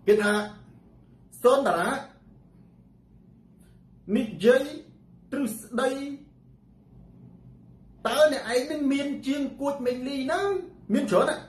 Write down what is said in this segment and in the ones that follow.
គេថាសូនតារានិយាយទ្រឹស្ដីតើអ្នកឯងនឹងមានជាងគួចមេងលីហ្នឹងមានច្រើនណា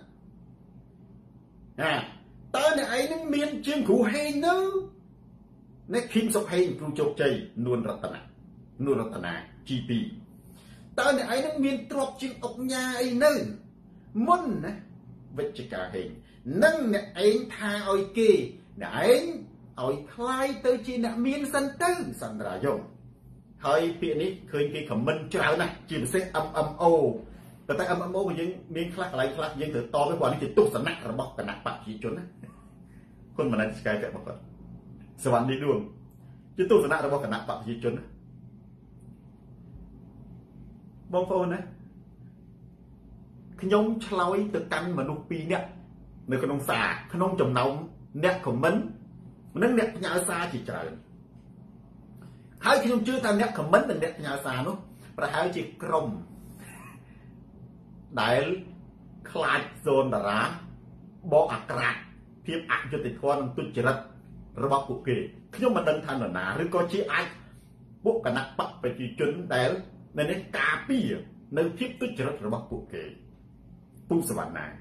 តើអ្នកឯងនឹងមានជាងគ្រូហេងហ្នឹងអ្នកឃីមសុកហេងគ្រូជោគជ័យនួនរតនា G2 តើអ្នកឯងនឹងមានទ្រព្យជាងអុកញ៉ាអីនៅមុនណាវិជ្ជការហេងនឹងអ្នកឯងថាឲ្យគេអ្នកឯងឲ្យខ្លាយទៅជាអ្នកមានសិនទៅសន្តាយងហើយពាក្យនេះឃើញគេខមមិនច្រើនណាស់ជាពិសេស MMO តែ MMO យើងមានខ្លះកន្លែងខ្លះយើងត្រូវតទៅព្រោះនេះជាទស្សនៈរបស់គណៈបព្វជិជនណាគុណមនស្កាយតែមកគាត់សវណ្ណនេះដួងជាទស្សនៈរបស់គណៈបព្វជិជនណាបងប្អូនណាខ្ញុំឆ្លើយទៅកាន់មនុស្ស2នាក់នៅក្នុងសារក្នុងចំណោមអ្នកខមមិននិងអ្នកផ្ញើសារជាច្រើនហើយខ្ញុំជឿថាអ្នកខមមិននិងអ្នកផ្ញើសារនោះប្រហែលជាក្រុមដែលខ្លាចសូនតារាបកអាក្រាតភាពអយុត្តិធម៌និងទុច្ចរិតរបស់ពួកគេខ្ញុំមិនដឹងថានរណាឬក៏ជាអាចពួកគណៈបព្វជិជនដែលនៅនេះការពារនៅភាពទុច្ចរិតរបស់ពួកគេពូសវណ្ណា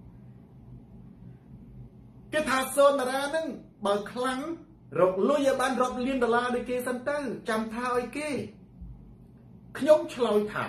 គេថាសូនតារានឹងបើខ្លាំងរកលុយឲ្យបានរាប់លានដុល្លារដូចគេសិនទៅចាំថាឲ្យគេខ្ញុំឆ្លើយថា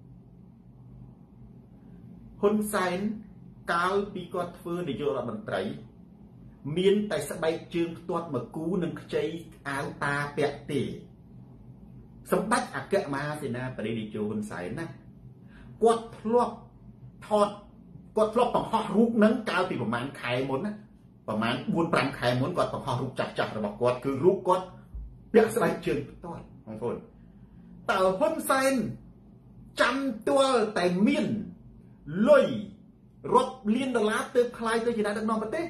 ហ៊ុនសែនកាលពីគាត់ធ្វើនាយករដ្ឋមន្ត្រីមានតែស្បែកជើងផ្ទាត់មកគូនឹងខ្ចីអាវតាពាក់ទេសម្ដេចអគ្គមហាសេនាបតីនាយកហ៊ុនសែនណាគាត់ធ្លាប់បង្ហោះរូបនឹងកាលពីប្រហែលខែមុនណាប្រហែល 4-5 ខែមុនគាត់បង្ហោះរូបចាស់ៗរបស់គាត់គឺរូបគាត់ពាក់ស្បែកជើងផ្ទាត់បងប្អូនតើហ៊ុនសែនចាំទាល់តែមានលុយរាប់លានដុល្លារទើបខ្លាយទៅជាអ្នកដឹកនាំប្រទេស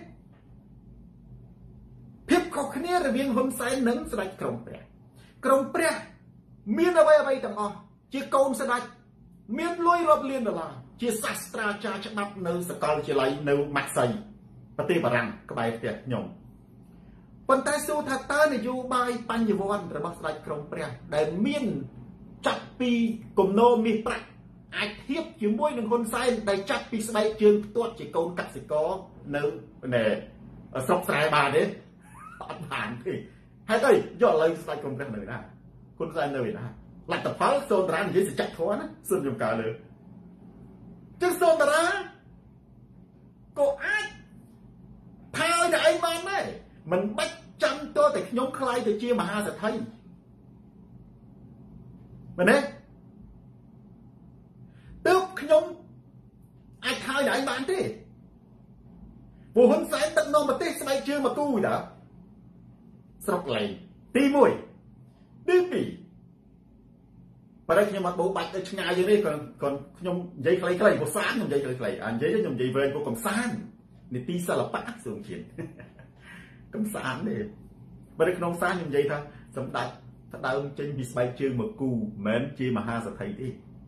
ភាពខុសគ្នារវាងហ៊ុនសែននិងស្ដេចក្រុងព្រះមានអ្វីទាំងអស់ជាកូនស្ដេចមានលុយរាប់លានដុល្លារជាសាស្ត្រាចារ្យច្បាប់នៅសាកលវិទ្យាល័យនៅម៉ាក់សៃប្រទេសបារាំងក្បែរផ្ទះខ្ញុំប៉ុន្តែសួរថាតើនយោបាយបញ្ញវន្តរបស់ស្ដេចក្រុងព្រះដែលមានចាត់ពីគំនោមាសប្រាក់អាចធៀបជាមួយនឹងហ៊ុនសែនដែលចាត់ពីស្បែកជើងផ្ទាត់ជាកូនកសិករនៅស្រុកស្រែបានទេអត់បានទេហើយទៅយកឥឡូវស្ដេចក្រុងព្រះនៅណាហ៊ុនសែននៅណាលទ្ធផលសូនតារានិយាយសច្ចធម៌ណាសុំខ្ញុំកើលើចឹងសូនតារាក៏អាចថាឲ្យតែឯងបានដែរមិនបាច់ចាំតតែខ្ញុំខ្លាយទៅជាមហាសេដ្ឋីមែនទេទើបខ្ញុំអាចថាឲ្យតែឯងបានទេព្រោះហ៊ុនសែនដឹកនាំប្រទេសស្បែកជើងមកគូតាស្រុកលេងទី1ទី2បើតែខ្ញុំអត់បោបាច់ទៅឆ្ងាយទេគាត់ខ្ញុំនិយាយខ្លីៗព្រោះសានខ្ញុំនិយាយខ្លីៗនិយាយទៅខ្ញុំនិយាយវែងព្រោះកំសាន្តនីតិសិល្បៈសួងជាតិកំសាន្តទេបើនៅក្នុងសានខ្ញុំនិយាយថាសម្ដេចផ្ដើមចេញពីស្បែកជើងមកគូមិនមែនជាមហាសេដ្ឋីទេ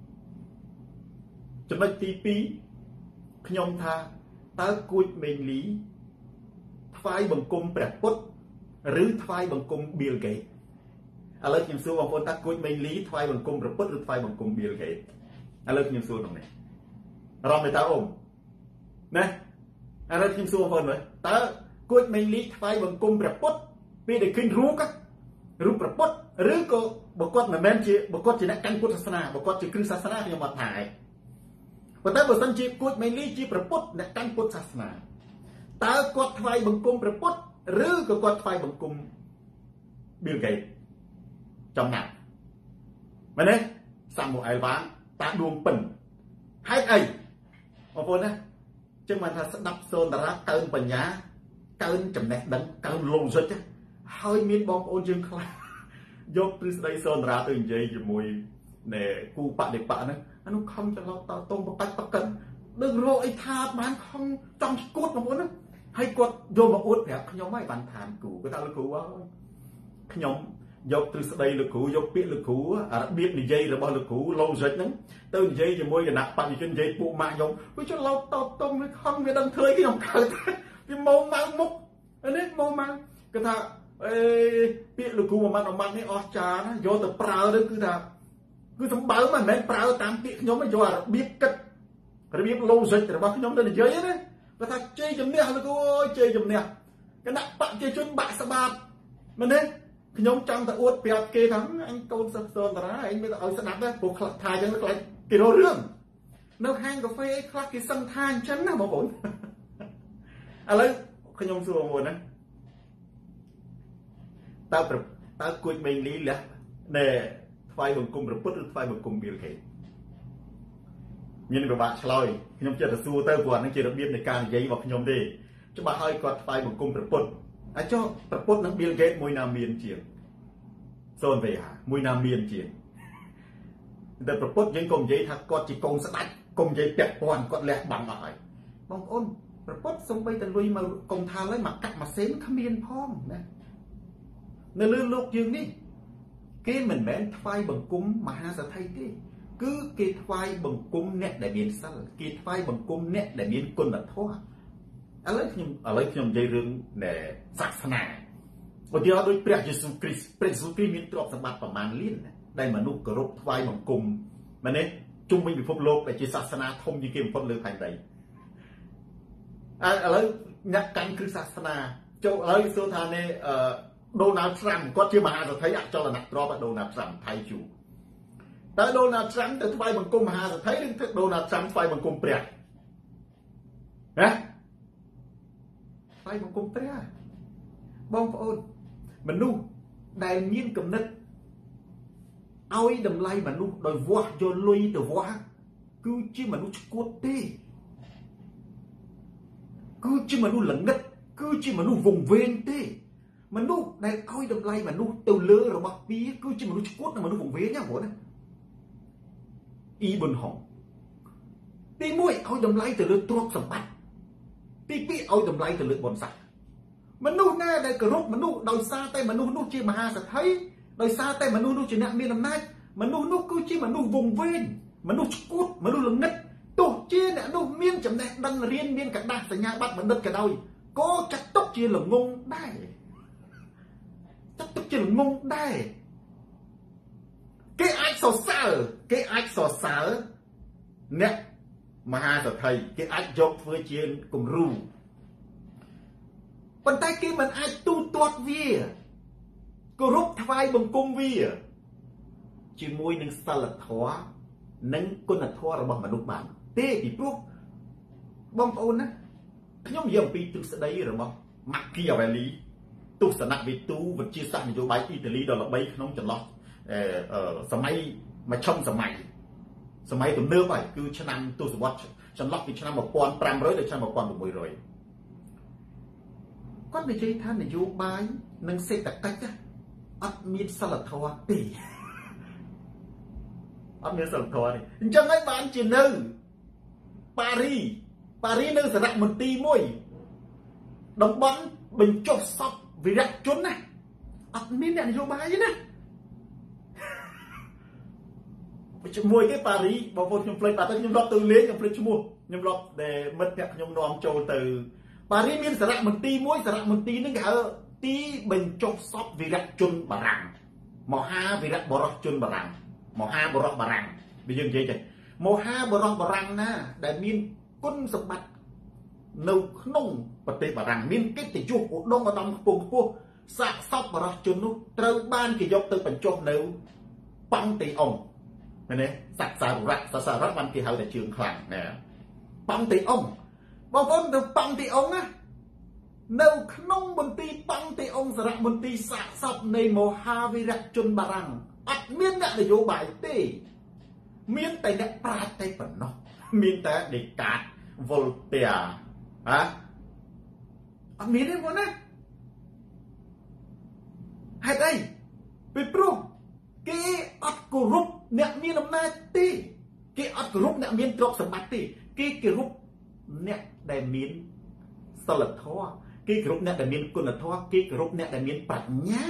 ចំណុចទី2ខ្ញុំថាតើគួចមេងលីថ្វាយបង្គំព្រះពុទ្ធឬថ្វាយបង្គំ Bill Gates ឥឡូវខ្ញុំសួរបងប្អូនតើគួចមេងលីថ្វាយបង្គំព្រះពុទ្ធឬថ្វាយបង្គំ Bill Gates ឥឡូវខ្ញុំសួរក្នុងនេះរំមេតាអូមណាឥឡូវខ្ញុំសួរបងប្អូនមើលតើគួចមេងលីថ្វាយបង្គំព្រះពុទ្ធពេលដែលឃើញរូបព្រះពុទ្ធឬក៏បើគាត់មិនមែនជាបើគាត់ជាអ្នកកាន់ពុទ្ធសាសនាបើគាត់ជាគ្រឹះសាសនាខ្ញុំអត់ថាឯងប៉ុន្តែបើសិនជាគួចមេងលីជាព្រះពុទ្ធអ្នកកាន់ពុទ្ធសាសនាតើគាត់ថ្វាយបង្គំព្រះពុទ្ធឬក៏គាត់ថ្វាយបង្គំ Bill Gates ចំណាត់មែនទេសាមូអែលវ៉ាតាដួងពិនហេតុអីបងប្អូនណាចឹងបានថាស្ដាប់សូនតារាកើនបញ្ញាកើនចំណេះដឹងកើនលងសុចហើយមានបងប្អូនយើងខ្លះយកទ្រឹស្ដីសូនតារាទៅនិយាយជាមួយគូបដិបៈហ្នឹងអានោះខំច្រឡោតតងបកាច់បកិនដឹងរកអីថាបានខំចង់ឈួតបងប្អូនណាហើយគាត់យកមកអួតប្រាប់ខ្ញុំហើយបានឋានគូគាត់ថាលោកគ្រូអើយខ្ញុំយកទ្រឹស្ដីលោកគ្រូយកពាក្យលោកគ្រូរបៀបនិយាយរបស់លោកគ្រូឡូហ្សិកហ្នឹងទៅនិយាយជាមួយគណៈបព្វជិជននិយាយពួកម៉ាក់ខ្ញុំវាច្រឡោតតងវាខំវាដឹងធ្វើអីខ្ញុំកើតវាមកម៉ៅមុខនេះមក cứ ta biết được cú mà mặt này ở trà nó do tập prao đấy cứ thấm báo mà mấy prao tam biết nhóm mới do biết cách rồi biết lâu dịch rồi bao nhóm đây là giấy đấy cứ ta chơi chấm nè rồi cô ơi chơi chấm nè cái nặng bạn chơi chun bạn sa bát mình đấy nhóm trong ta uất bẹt kê thắng anh câu sập sơn ta anh bây giờ ở sân đạp đấy buộc thải cho nó lại cái đồ rương nó hang cà phê khác cái sân than chấn nào mà ổn à lấy cái nhóm xưa một đấy tao cúi mình lý lẽ nè phai bằng cung rồi bứt phai bằng cung biểu hiện nhưng mà bạn lôi nhóm chưa được xua tao còn nó chưa được biết để càng giấy vào nhóm đi cho bà hơi còn phai bằng cung rồi bứt cho bứt nó biểu hiện mùi nam miền chiều xôn về hả mùi nam miền chiềuแต่ประพฤติยังกงใจทักก็จีกงสตัดกงใจเปียกปอนก็แหลกบังหน่อยบางคนประพฤติสมไปแต่ลุยมากงทาเลยมากัดมาเซนขมิ้นพร้อมนะในเรื่องโลกยังนี่เกเหมือนแม่ไฟบังกุ้มมหาสไทยที่คือเกไฟบังกุ้มเนี่ยได้เบียนสั่งเกไฟบังกุ้มเนี่ยได้เบียนคนแบบทั่วอะไรขยมใจเรื่องเนี่ยศาสนาวันที่เราโดยพระเยซูคริสต์มีตรอกสมบัติประมาณลิ้นได้มนุษย์กรบทวายบังกุมมันเนี่ยจุ่มไปอยู่พบโลกแต่จีศาสนาทมยิ่งเกี่ยวพ้นเลยภายในอะไรนักการคือศาสนาเจ้าอะไรสุดท้ายเนี่ยโดนัลด์ทรัมป์ก็ที่มหาสถัยเจ้าหน้าตรอบโดนัลด์ทรัมป์ไทยอยู่แต่โดนัลด์ทรัมป์แต่ทวายบังกุมมหาสถัยนึงโดนัลด์ทรัมป์ทวายบังกุมเปรี้ยนะทวายบังกุมเปรี้ยบ้องพระองค์มันนู่ได้มีนกำเนิดเอาไอ้ดำไล่มันนู่โดยวัดโยนลุยแต่วัดกูชื่อมันนู่กดตีกูชื่อมันนู่หลังเงิดกูชื่อมันนู่วงเวียนตีมันนู่ได้เอาไอ้ดำไล่มันนู่เตลเลือหรือบักปีกูชื่อมันนู่กดนะมันนู่วงเวียนเนี่ยหัวนะอีบนห้องตีมวยเอาดำไล่เตลเลือตรอกสมบัติตีปีเอาดำไล่เตลเลือบนสักมันนู่แน่ได้กระรบมันนู่โดยซาแต่มันนู่ชื่อมหาสัตย์ไทยโดยซาแต่มันนู่ชื่อนักมีอำนาจมันนู่กูชื่อมันนู่วงเวียนมันนู่กุดมันนู่หลังนัดตัวชื่อเนี่ยนู่เมียนจำแนกดังเรียนเมียนกระดาษสัญญาบัตรมันดัดกระดอยก็จัดตกชื่อหลงงงได้จัดตกชื่อหลงงงได้cái ai sò sờเนี่ยมหาสัตย์ไทยcái aiยกเพื่อเชียนกลุ่มรูปันใต้กี้มันไอ้ตู้ตัววีก็รุกทวายบังกุมวีจีมวยหนึ่งสลัดท้อนั่งกุนท้อระบบมนุษย์บ้านเต้ปีพวกบองโอนนะขย่มยี่ยมปีตุสได้หรือเปล่ามักเกี่ยวอะไรตุสนักวิตูวิจิตรนโยบายอิตาลีดอลลาร์ใบขนมจันทร์สมัยมาช่องสมัยตัวเนื้อไปคือชนะตุสวัชจันทร์ปีชนะมาปอนปรามร้อยเดือนชนะมาปอนบุมวยร้อยก็ไม่ใช่ท่านนโยบายนังเสกตะกัจอัดมีสลัดทวารตีอัดมีสลัดทวารนี่จังไงบ้านจีนนึงปารีนึงสระมันตีมวยดงบอลเป็นจบซับวิรัตจนนะอัดมีเนี่ยนโยบายนะมวยcáiปารีบางคนยมเพลย์ปารียมรอบตัวเลี้ยงยมเพลย์ชั่วโมงยมรอบเดมันเนี่ยยมนอมโจtừปารีมีสระมันตีมวยสระมันตีนึงเหรอตีเป็นจบซับวิรัตจนบารังหมอฮาวิรัตบรอจนบารังหมอฮาบรอบารังไปยังไงกันหมอฮาบรอบารังนะได้มีก้นสมบัตินูนุ่งปฏิบารังมีกิจจุกอุดมมาตำปุ่งพวกสักซับบรอจนนุตรบ้านกี่ยกตัวเป็นจบนูปังตีองเนี่ยสักสาระมันกี่เขาแต่เชื่องคลั่งเนี่ยปังตีองบางคนดูปังตีองนะนูขนมบนตีปังตีองสระบนตีสักซับในโมฮาวิรัตจนบารังอัดเมียนเนี่ยนโยบายตีเมียนแต่เนี่ยปราดแต่ปนเนาะเมียนแต่เด็กกาดวอลเตียฮะอันมีได้หมดนะให้ได้ไปปลุกเกอัดกรุบเนี่ยมีน้ำหน้าตีเกอัดกรุบเนี่ยมีตรอกสมบัติตีเกกรุบเนี่ยได้มีสลัดท้อเกกรุบเนี่ยได้มีกุนท้อเกกรุบเนี่ยได้มีปรัชญา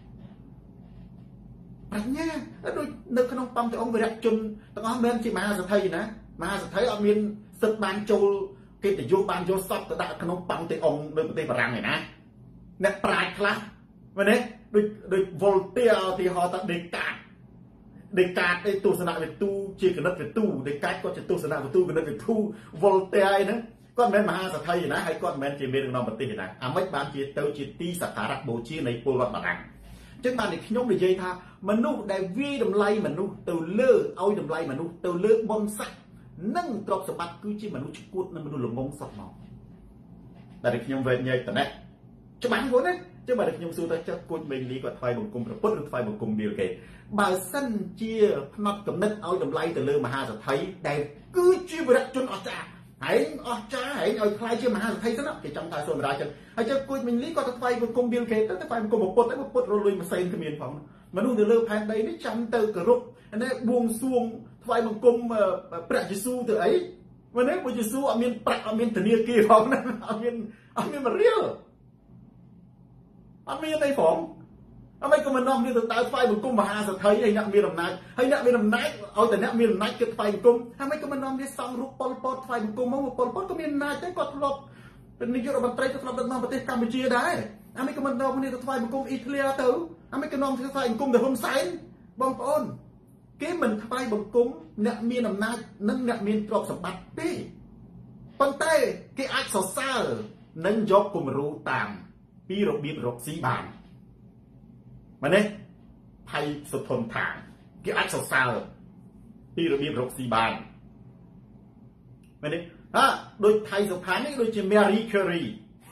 แล้วโดยนึกขนมปังแต่องค์ไปรักจนต้องเอาเงินที่มหาสัตย์ไทยนะมหาสัตย์ไทยเอาเงินสึกบานโจเกตโยบานโยซับแต่ได้ขนมปังแต่องค์โดยปฏิบัติรังไงนะអ្នកប្រាជ្ញខ្លះមែនទេដូច Voltaire ទីហោតា Descartes ឯទស្សនៈវិទូជាគណិតវិទូ Descartes គាត់ជាទស្សនៈវិទូគណិតវិទូ Voltaire ហ្នឹងគាត់មិនមែនមហាសទ្ធិណាហើយគាត់មិនមែនជាមានក្នុងប្រទេសណាអាម៉េចបានជាទៅជាទីសក្ការៈបូជានៃពលរដ្ឋបារាំងអញ្ចឹងបានខ្ញុំនិយាយថាមនុស្សដែលវាយតម្លៃមនុស្សទៅលើឲ្យតម្លៃមនុស្សទៅលើបុណ្យស័ក្តិនិងទ្រព្យសម្បត្តិគឺជាមនុស្សឈួតនិងមនុស្សល្ងងសតមកតែខ្ញុំវែងញែកតនេះច្បាស់ហ្នឹងណាចឹងបើខ្ញុំសួរទៅចុះគួចមេងលីគាត់ថ្វាយបង្គំព្រះពុទ្ធឬថ្វាយបង្គំបៀលគេបើសិនជាផ្នត់កំណត់ឲ្យតម្លៃទៅលើមហាសទ្ធិដែលគឺជាវីរៈជនអស្ចារ្យហើយអស្ចារ្យហើយឲ្យខ្លាយជាមហាសទ្ធិទៅណាគេចង់ថាសូមរាជចឹងហើយចុះគួចមេងលីគាត់ទៅថ្វាយបង្គំបៀលគេទៅថ្វាយបង្គំព្រះពុទ្ធតែព្រះពុទ្ធរលួយម៉ាស៊ីនគ្មានផងមនុស្សនៅលើផែនដីនេះចាំទៅគោរពនេះបួងសួងថ្វាយបង្គំព្រះយេស៊ូវទៅអីមែនទេព្រះយេស៊ូវអត់មានប្រាក់អត់មានធនាគារផងណាអត់មានមួយរៀលអត់មានអីផងអមេក៏មិននាំគ្នាទៅតើថ្វាយបង្គំមហាសទ្ធិហើយអ្នកមានអំណាចហើយអ្នកមានអំណាចឲ្យតែអ្នកមានអំណាចគេថ្វាយបង្គំហើយមិនក៏មិននាំគ្នាសង់រូបប៉ុលពតថ្វាយបង្គំមកប៉ុលពតក៏មានអំណាចដែរគាត់ធ្លាប់เป็นនាយករដ្ឋមន្ត្រីទៅធ្លាប់ដឹកនាំប្រទេសកម្ពុជាដែរអាមេក៏មិននាំគ្នាទៅថ្វាយបង្គំអ៊ីតាលីទៅអាមេក៏នាំគ្នាថ្វាយបង្គំទៅហ៊ុនសែនបងប្អូនគេមិនថ្វាយបង្គំអ្នកមានអំណាចនិងអ្នកមានទ្រព្យសម្បត្តិទេប៉ុន្តែគេអាចសរសើរនិងយកគំរូតាមពីរបៀបរកស៊ីបានមែនទេថៃសុធនថាគេអាចសរសើរពីរបៀបរកស៊ីបានមែនទេដូចថៃសុផាននេះដូចជា Marie Curie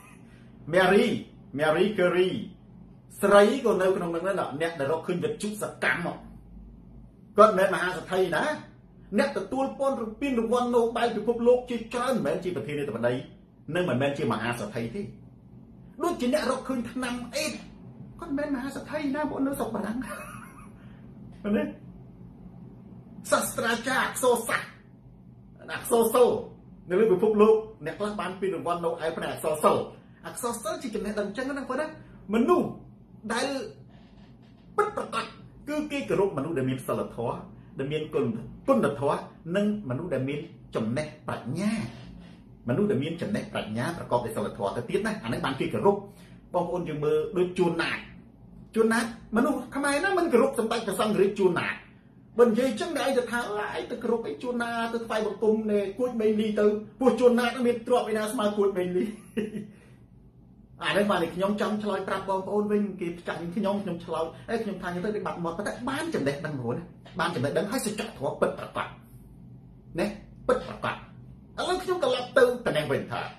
ស្រីក៏នៅក្នុងនឹងដែរអ្នកដែលរកឃើញវិទ្យុសកម្មគាត់មិនមែនមហាសទ្ធិណាអ្នកទទួលព័ន្ធពីរង្វាន់ Nobel ពិភពលោកជាច្រើនមិនមែនជាប្រធានាធិបតីនិងមិនមែនជាមហាសទ្ធិទេដូចជាអ្នករកឃើញថ្នាំអេដគាត់មិនមែនមហាសទ្ធិណាបងនៅស្រុកបារាំងមែនទេសាស្ត្រាចារ្យអក្សរសាស្ត្រអក្សរសិល្ប៍នៅលើពិភពលោកអ្នកខ្លះបានពីរង្វាន់ Nobel ផ្នែកអក្សរសិល្ប៍ជាចំណេះដឹងចឹងណាបងណាមនុស្សដែលពិតប្រាកដគឺគេគោរពមនុស្សដែលមានសិលធម៌ដែលមានគុណធម៌និងមនុស្សដែលមានចំណេះប្រាជ្ញាមនុស្សដែលមានចំណេះប្រាជ្ញាប្រកបដោយសិលធម៌ទៅទៀតណាអានេះបានគេគោរពបងប្អូនយើងមើលដូចជួនណាតមនុស្សខ្មែរណាមិនគោរពសម្ដេចព្រះសង្ឃរាជជួនណាតបើនិយាយចឹងតែឯងទៅថាឯងទៅគោរពឯជួនណាទៅថ្វាយបង្គំនៃគួចមេលីទៅពោះជួនណាតមានទ្រព្យឯណាស្មើគួចមេលីអានេះបានខ្ញុំចង់ឆ្លើយប្រាប់បងប្អូនវិញគេចាញ់ខ្ញុំឆ្លើយខ្ញុំថាទៅគេបាត់មាត់តែបានចំណេះដឹងរួនបានចំណេះដឹងហើយសច្ចធម៌ពិតប្រាកដណាពិតប្រាកដឥឡូវខ្ញុំត្រឡប់ទៅតំណែងវិញថា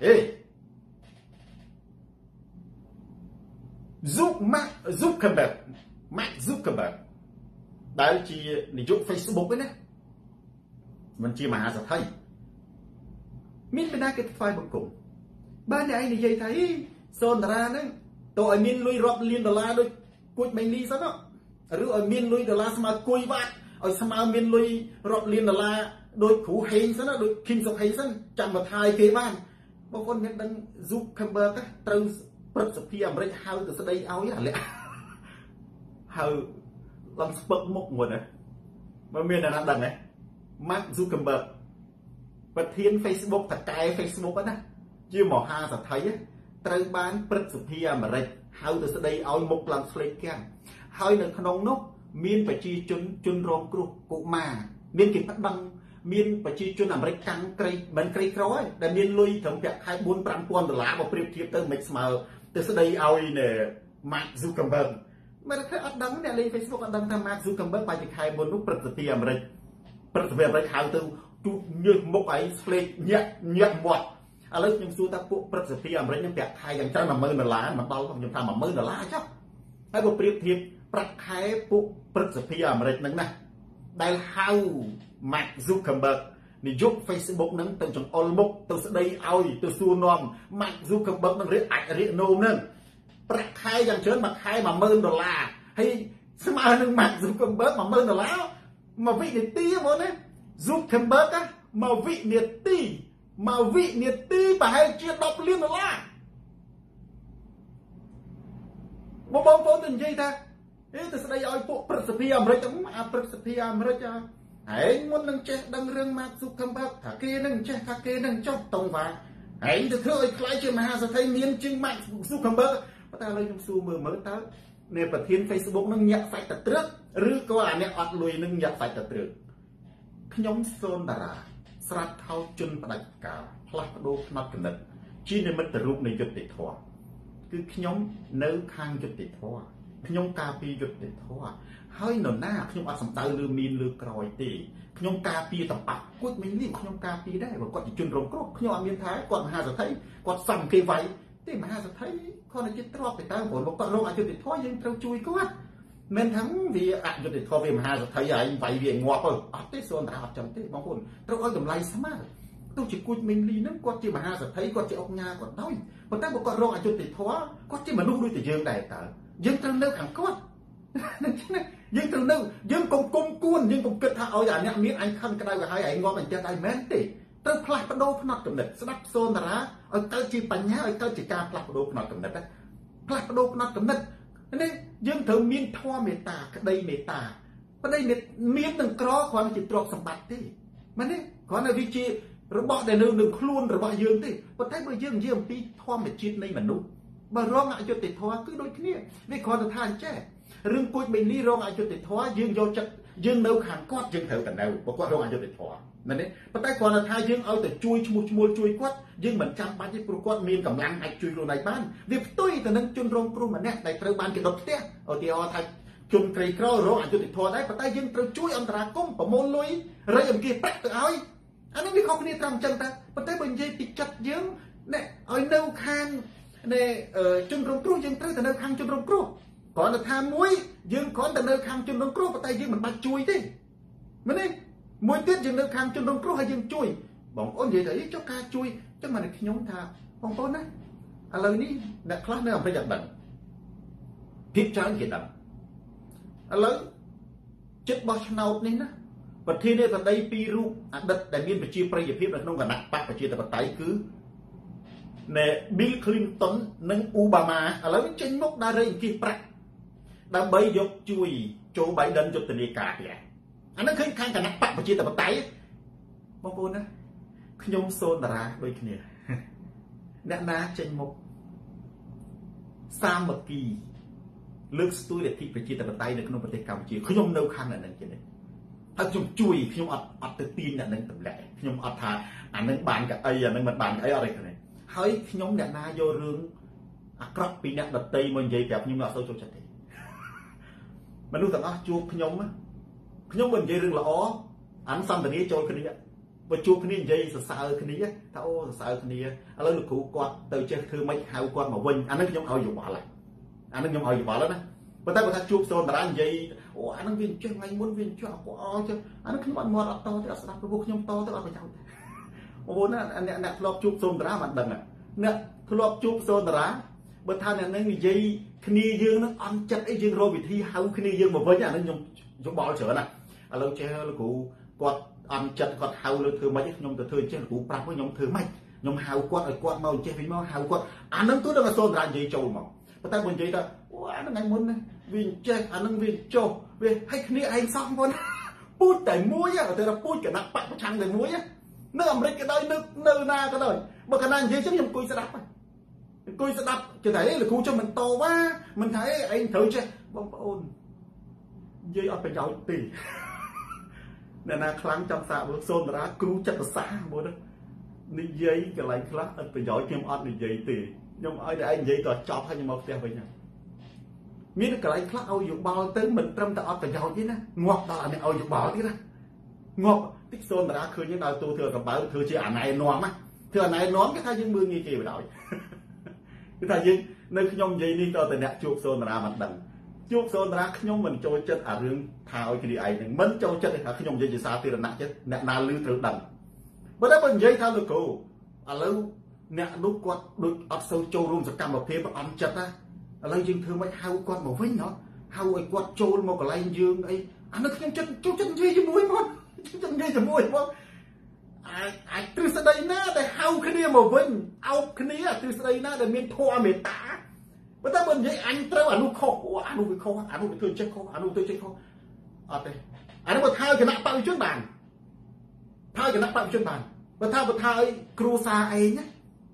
Mark Zuckerberg ដែលជានាយក Facebook ហ្នឹងណាមិនជាមហាសទ្ធិមានបណ្ដាគេថ្វាយបង្គំបានតែឯងនិយាយថាសូនតារាហ្នឹងតើឲ្យមានលុយរាប់លានដុល្លារដូចគួចមេងលីសិនឬឲ្យមានលុយដុល្លារស្មើគួយវ៉ាត់ឲ្យស្មើមានលុយរាប់លានដុល្លារដូចគ្រូហេងសិនដូច King សុកហេងសិនចាំមកថាយគេបានបងប្អូនមានដឹង Zuckerberg ត្រូវព្រឹទ្ធសភាអាមេរិកហៅទៅស្ដីឲ្យអាលាក់ហៅឡើងស្ពឹកមុខមួយណាមិនមានអ្នកណាដឹងទេ Mark Zuckerberg ប្រធាន Facebook តកែ Facebook ណាជាមហាសទ្ធិត្រូវបានព្រឹទ្ធសភាអាមេរិកហៅទៅស្ដីឲ្យមុខឡើងស្លេកកាំងហើយនៅក្នុងនោះមានប្រជាជនរងគ្រោះកុមារមានគេប្តឹងមានប្រជាជនអាមេរិកកាំងក្រីមិនក្រីក្រហើយដែលមានលុយត្រឹមប្រាក់ខែ $4,000-5,000 មកប្រៀបធៀបទៅមិនស្មើទៅស្ដីឲ្យនៅ Mark Zuckerberg មិនគេអត់ដឹងអ្នកលេង Facebook អត់ដឹងថា Mark Zuckerberg បាយខែមុននោះព្រឹទ្ធសភាអាមេរិកហៅទៅទូញើសមុខឯងស្លេកញាក់មាត់ឥឡូវខ្ញុំសួរថាពួកព្រឹទ្ធសភាអាមេរិកនឹងប្រាក់ខែយ៉ាងច្រើន$10,000មិនដល់ខ្ញុំថា$10,000ចុះហើយបើប្រៀបធៀបប្រាក់ខែពួកព្រឹទ្ធសភាអាមេរិកហ្នឹងណាដែលហៅ Mark Zuckerberg នាយក Facebook ហ្នឹងទៅចង្អុលមុខទៅស្ដីឲ្យទៅសួរនាំ Mark Zuckerberg នឹងរៀកនោមហ្នឹងប្រាក់ខែយ៉ាងច្រើនមួយខែ$10,000ហើយស្មើនឹង Mark Zuckerberg $10,000មួយវិនាទីហ្មងណា Zuckerberg មួយវិនាទីប្រហែលជា$10 លានបងប្អូនទៅនិយាយថាទៅស្ដីឲ្យពួកព្រឹទ្ធសភាអាមេរិកព្រឹទ្ធសភាអាមេរិកឯងមុននឹងចេះដឹងរឿង Mark Zuckerberg ថាគេនឹងចេះថាគេនឹងចុះតង់វ៉ាឯងទៅធ្វើឲ្យខ្លាយជាមហាសទ្ធិមានជាង Mark Zuckerberg តែឥឡូវខ្ញុំសួរមើលតើនៅប្រធាន Facebook នឹងញាក់សាច់តត្រឹកឬក៏អាអ្នកអត់លុយនឹងញាក់សាច់តត្រឹកខ្ញុំសូនតារាស្រាត់ខោជន់ផ្ដាច់ការផ្លាស់ប្ដូរផ្នត់គំនិតជានិមិត្តរូបនៃយុត្តិធម៌គឺខ្ញុំនៅខាងយុត្តិធម៌ខ្ញុំការពារយុត្តិធម៌ហើយនរណាខ្ញុំអត់សំដៅលើមានលើក្រោយទេខ្ញុំការពារតបាក់គួចមិនលៀងខ្ញុំការពារដែរបើគាត់ជាជនរងគ្រោះខ្ញុំអត់មានថាគាត់មហាសេដ្ឋីគាត់សំគេវាយទេមហាសេដ្ឋីគាត់តែជាទ្រព្យទៅតាមព្រោះគាត់រងអយុត្តិធម៌យើងត្រូវជួយគាត់មិនថាវាអយុត្តិធម៌វាមហាសេដ្ឋីហើយវាយវាងាប់ទៅអត់ទេសូនតាអត់ចឹងទេបងប្អូនត្រូវឲ្យតម្លៃស្មើទោះជាគួចមីងលីហ្នឹងគាត់ជាមហាសេដ្ឋីគាត់ជាអុកញ៉ាគាត់ដោយប៉ុន្តែបើគាត់រងអយុត្តិធម៌គាត់ជាមនុស្សដូចតែយើងដែរតើយើងត្រូវនៅខាងគាត់យើងត្រូវនៅយើងកុំគុំគួនយើងកុំគិតថាឲ្យអាអ្នកមានអញខឹងក្តៅឲ្យឯងងាប់អញ្ចឹងដែរមែនទេត្រូវផ្លាស់ប្ដូរផ្នត់គំនិតស្ដាប់សូនតារាឲ្យកើតជាបញ្ញាឲ្យកើតជាការផ្លាស់ប្ដូរផ្នត់គំនិតផ្លាស់ប្ដូរផ្នត់គំនិតនេះយើងត្រូវមានធម៌មេត្តាក្តីមេត្តាប្តីមាននឹងក្រគ្រាន់ជាទ្រព្យសម្បត្តិទេមែនទេគ្រាន់តែវាជារបស់ដែលនៅនឹងខ្លួនរបស់យើងទេប៉ុន្តែបើយើងនិយាយអំពីធម្មជាតិនៃមនុស្សបើរងអយុត្តិធម៌គឺដូចគ្នាវាគ្រាន់តែថាអញ្ចេះរឿងគួចមីលីរងអយុត្តិធម៌យើងយកចិត្តយើងនៅខាងគាត់យើងត្រូវតែនៅព្រោះគាត់រងអយុត្តិធម៌មែនទេប៉ុន្តែគ្រាន់តែថាយើងឲ្យតែជួយឈ្មោះឈ្មោលជួយគាត់យើងមិនចាំបាច់ទេព្រោះគាត់មានកម្លាំងអាចជួយខ្លួនឯងបានវាផ្ទុយទៅនឹងជនរងគ្រោះម្នាក់ដែលត្រូវបានគេដុតផ្ទះឧទាហរណ៍ថាជនក្រីក្ររងអយុត្តិធម៌ដែរប៉ុន្តែយើងត្រូវជួយអន្តរាគមន៍ប្រមូលលុយរៃអង្គាសប្រាក់ទៅឲ្យអានេះវាខុសគ្នាត្រង់អញ្ចឹងតែប៉ុន្តែបើនិយាយពីចិត្តយើងនេះឲ្យនៅខាងនៃជនរងគ្រោះយើងត្រូវតែនៅខាងជនរងគ្រោះគ្រាន់តែថាមួយយើងគ្រាន់តែនៅខាងជនរងគ្រោះប៉ុន្តែយើងមិនបាច់ជួយទេមែនទេមួយទៀតយើងនៅខាងជនរងគ្រោះហើយយើងជួយបងប្អូននិយាយថាចុះការជួយចឹងមកខ្ញុំថាបងប្អូនណាឥឡូវនេះអ្នកខ្លះនៅអាមេរិកអត់ដឹងភាគច្រើនគេដឹងឥឡូវចិត្តបោះឆ្នោតនេះណាប្រធានាធិបតីពីររូបអតីតដែលមានប្រជាប្រិយភាពនៅក្នុងគណៈបកប្រជាធិបតេយ្យគឺណែ Bill Clinton និង Obama ឥឡូវចេញមុខដើររៃអង្គាសប្រាក់ដើម្បីយកជួយ Joe Biden យុទ្ធនាការទៀតអានឹងឃើញខាងគណៈបកប្រជាធិបតេយ្យបងប្អូនណាខ្ញុំសូនតារាដូចគ្នាអ្នកណាចេញមុខសាមគ្គីលើកស្ទួយលទ្ធិប្រជាធិបតេយ្យនៅក្នុងប្រទេសកម្ពុជាខ្ញុំនៅខាងអ្នកនឹងទៀតហើយខ្ញុំជួយខ្ញុំអត់ទៅទាញអ្នកនឹងទម្លាក់ខ្ញុំអត់ថាអានឹងបានកៅអីអានឹងមិនបានកៅអីអត់ទេហើយខ្ញុំអ្នកណាយករឿងអាក្រក់ពីអ្នកដតីមកនិយាយប្រាប់ខ្ញុំអត់សូវចូលចិត្តទេមនុស្សទាំងអស់ជួបខ្ញុំមិននិយាយរឿងល្អអានសន្តានាចូលគ្នាបើជួបគ្នានិយាយសរសើរគ្នាថាអូសរសើរគ្នាឥឡូវលោកគ្រូគាត់ទៅចេះធ្វើម៉េចហៅគាត់មកវិញអានឹងខ្ញុំឲ្យយោបល់ហើយអានឹងខ្ញុំឲ្យយោបល់ហើយណាប៉ុន្តែបើថាជួបសូនតារានិយាយអូអានឹងវាចេះថ្ងៃមុនវាចេះអពុអចេះអានឹងខ្ញុំអត់មាត់អត់តទេអត់ស្ដាប់ព្រោះខ្ញុំតទៅអត់ប្រយោជន៍ទេអូណាអ្នកធ្លាប់ជួបសូនតារាមិនដឹងអ្នកធ្លាប់ជួបសូនតារាបើថាអ្នកនឹងនិយាយគ្នាយើងនឹងអន់ចិត្តអីយើងរកវិធីហៅគ្នាយើងមកវិញអានឹងខ្ញុំយោបល់ច្រើនណាឥឡូវចេះលោកគ្រូគាត់អន់ចិត្តគាត់ហៅលើធ្វើម៉េចខ្ញុំទៅធ្វើអញ្ចឹងលោកគ្រូប្រាប់ខ្ញុំធ្វើម៉េចខ្ញុំហៅគាត់ឲ្យគាត់មកចេះវិញមកហៅគាត់អានឹងគឺដល់សូនតារានិយាយចូលមកប៉ុន្តែបើនិយាយថាអូអានឹងថ្ងៃមុនវាចេះអានឹងវាចុះវាឲ្យគ្នាឯងសោះបងពូជតែមួយទៅថាពូជគណៈបកប្រឆាំងតែមួយនៅអាមេរិកក៏ដោយនៅណាក៏ដោយបើកណានិយាយចឹងខ្ញុំអង្គុយស្ដាប់អង្គុយស្ដាប់គេថាលោកគ្រូចុះមិនតវ៉ាមិនថាឯងត្រូវចេះបងប្អូននិយាយអត់ប្រយោជន៍ទេអ្នកណាខ្លាំងចាំសាកមើលសូនតារាគ្រូចិត្តសាស្ត្រមើលនិយាយកន្លែងខ្លះអត់ប្រយោជន៍ខ្ញុំអត់និយាយទេខ្ញុំឲ្យតែឯងនិយាយតចប់ហើយខ្ញុំមកផ្ទះវិញហើយមានកន្លែងខ្លះឲ្យយោបល់ទៅមិនត្រឹមតែអត់ប្រយោជន៍ទេណាងាប់ដល់អានេះឲ្យយោបល់ទៀតណាងាប់តិចសូនតារាឃើញយើងដល់ទូធ្វើសម្បើធ្វើជាអាណែនាំណាធ្វើអាណែនាំគេថាយើងមើលងាយគេបណ្ដោយគឺថាយើងនៅខ្ញុំនិយាយនេះក៏តែអ្នកជួបសូនតារាមិនដឹងជួបសូនតារាខ្ញុំមិនចូលចិត្តអារឿងថាឲ្យគ្នាឯងហ្នឹងមិនចូលចិត្តថាខ្ញុំនិយាយជាសាធារណៈចិត្តអ្នកណាឮត្រូវដឹងបើតែបើនិយាយថាលោកគ្រូឥឡូវអ្នកនោះគាត់ដូចអត់សូវចូលរួមសកម្មភាពអន់ចិត្តណាឥឡូវយើងធ្វើម៉េចហៅគាត់មកវិញហ៎ហៅឲ្យគាត់ចូលមកកន្លែងយើងអីអានោះខ្ញុំចិត្តចូលចិត្តនិយាយជាមួយមកខ្ញុំនិយាយជាមួយមកអាចទ្រឹស្ដីណាដែលហៅគ្នាមកវិញអោបគ្នាទ្រឹស្ដីណាដែលមានធម៌មេត្តាបើតែបើនិយាយអញត្រូវអានោះខុសអានោះវាខុសអានោះវាធ្វើចេះខុសអានោះធ្វើចេះខុសអត់ទេអានោះបើថាគណៈបព្វជិជនបានថាគណៈបព្វជិជនបានបើថាឲ្យគ្រូសាឯង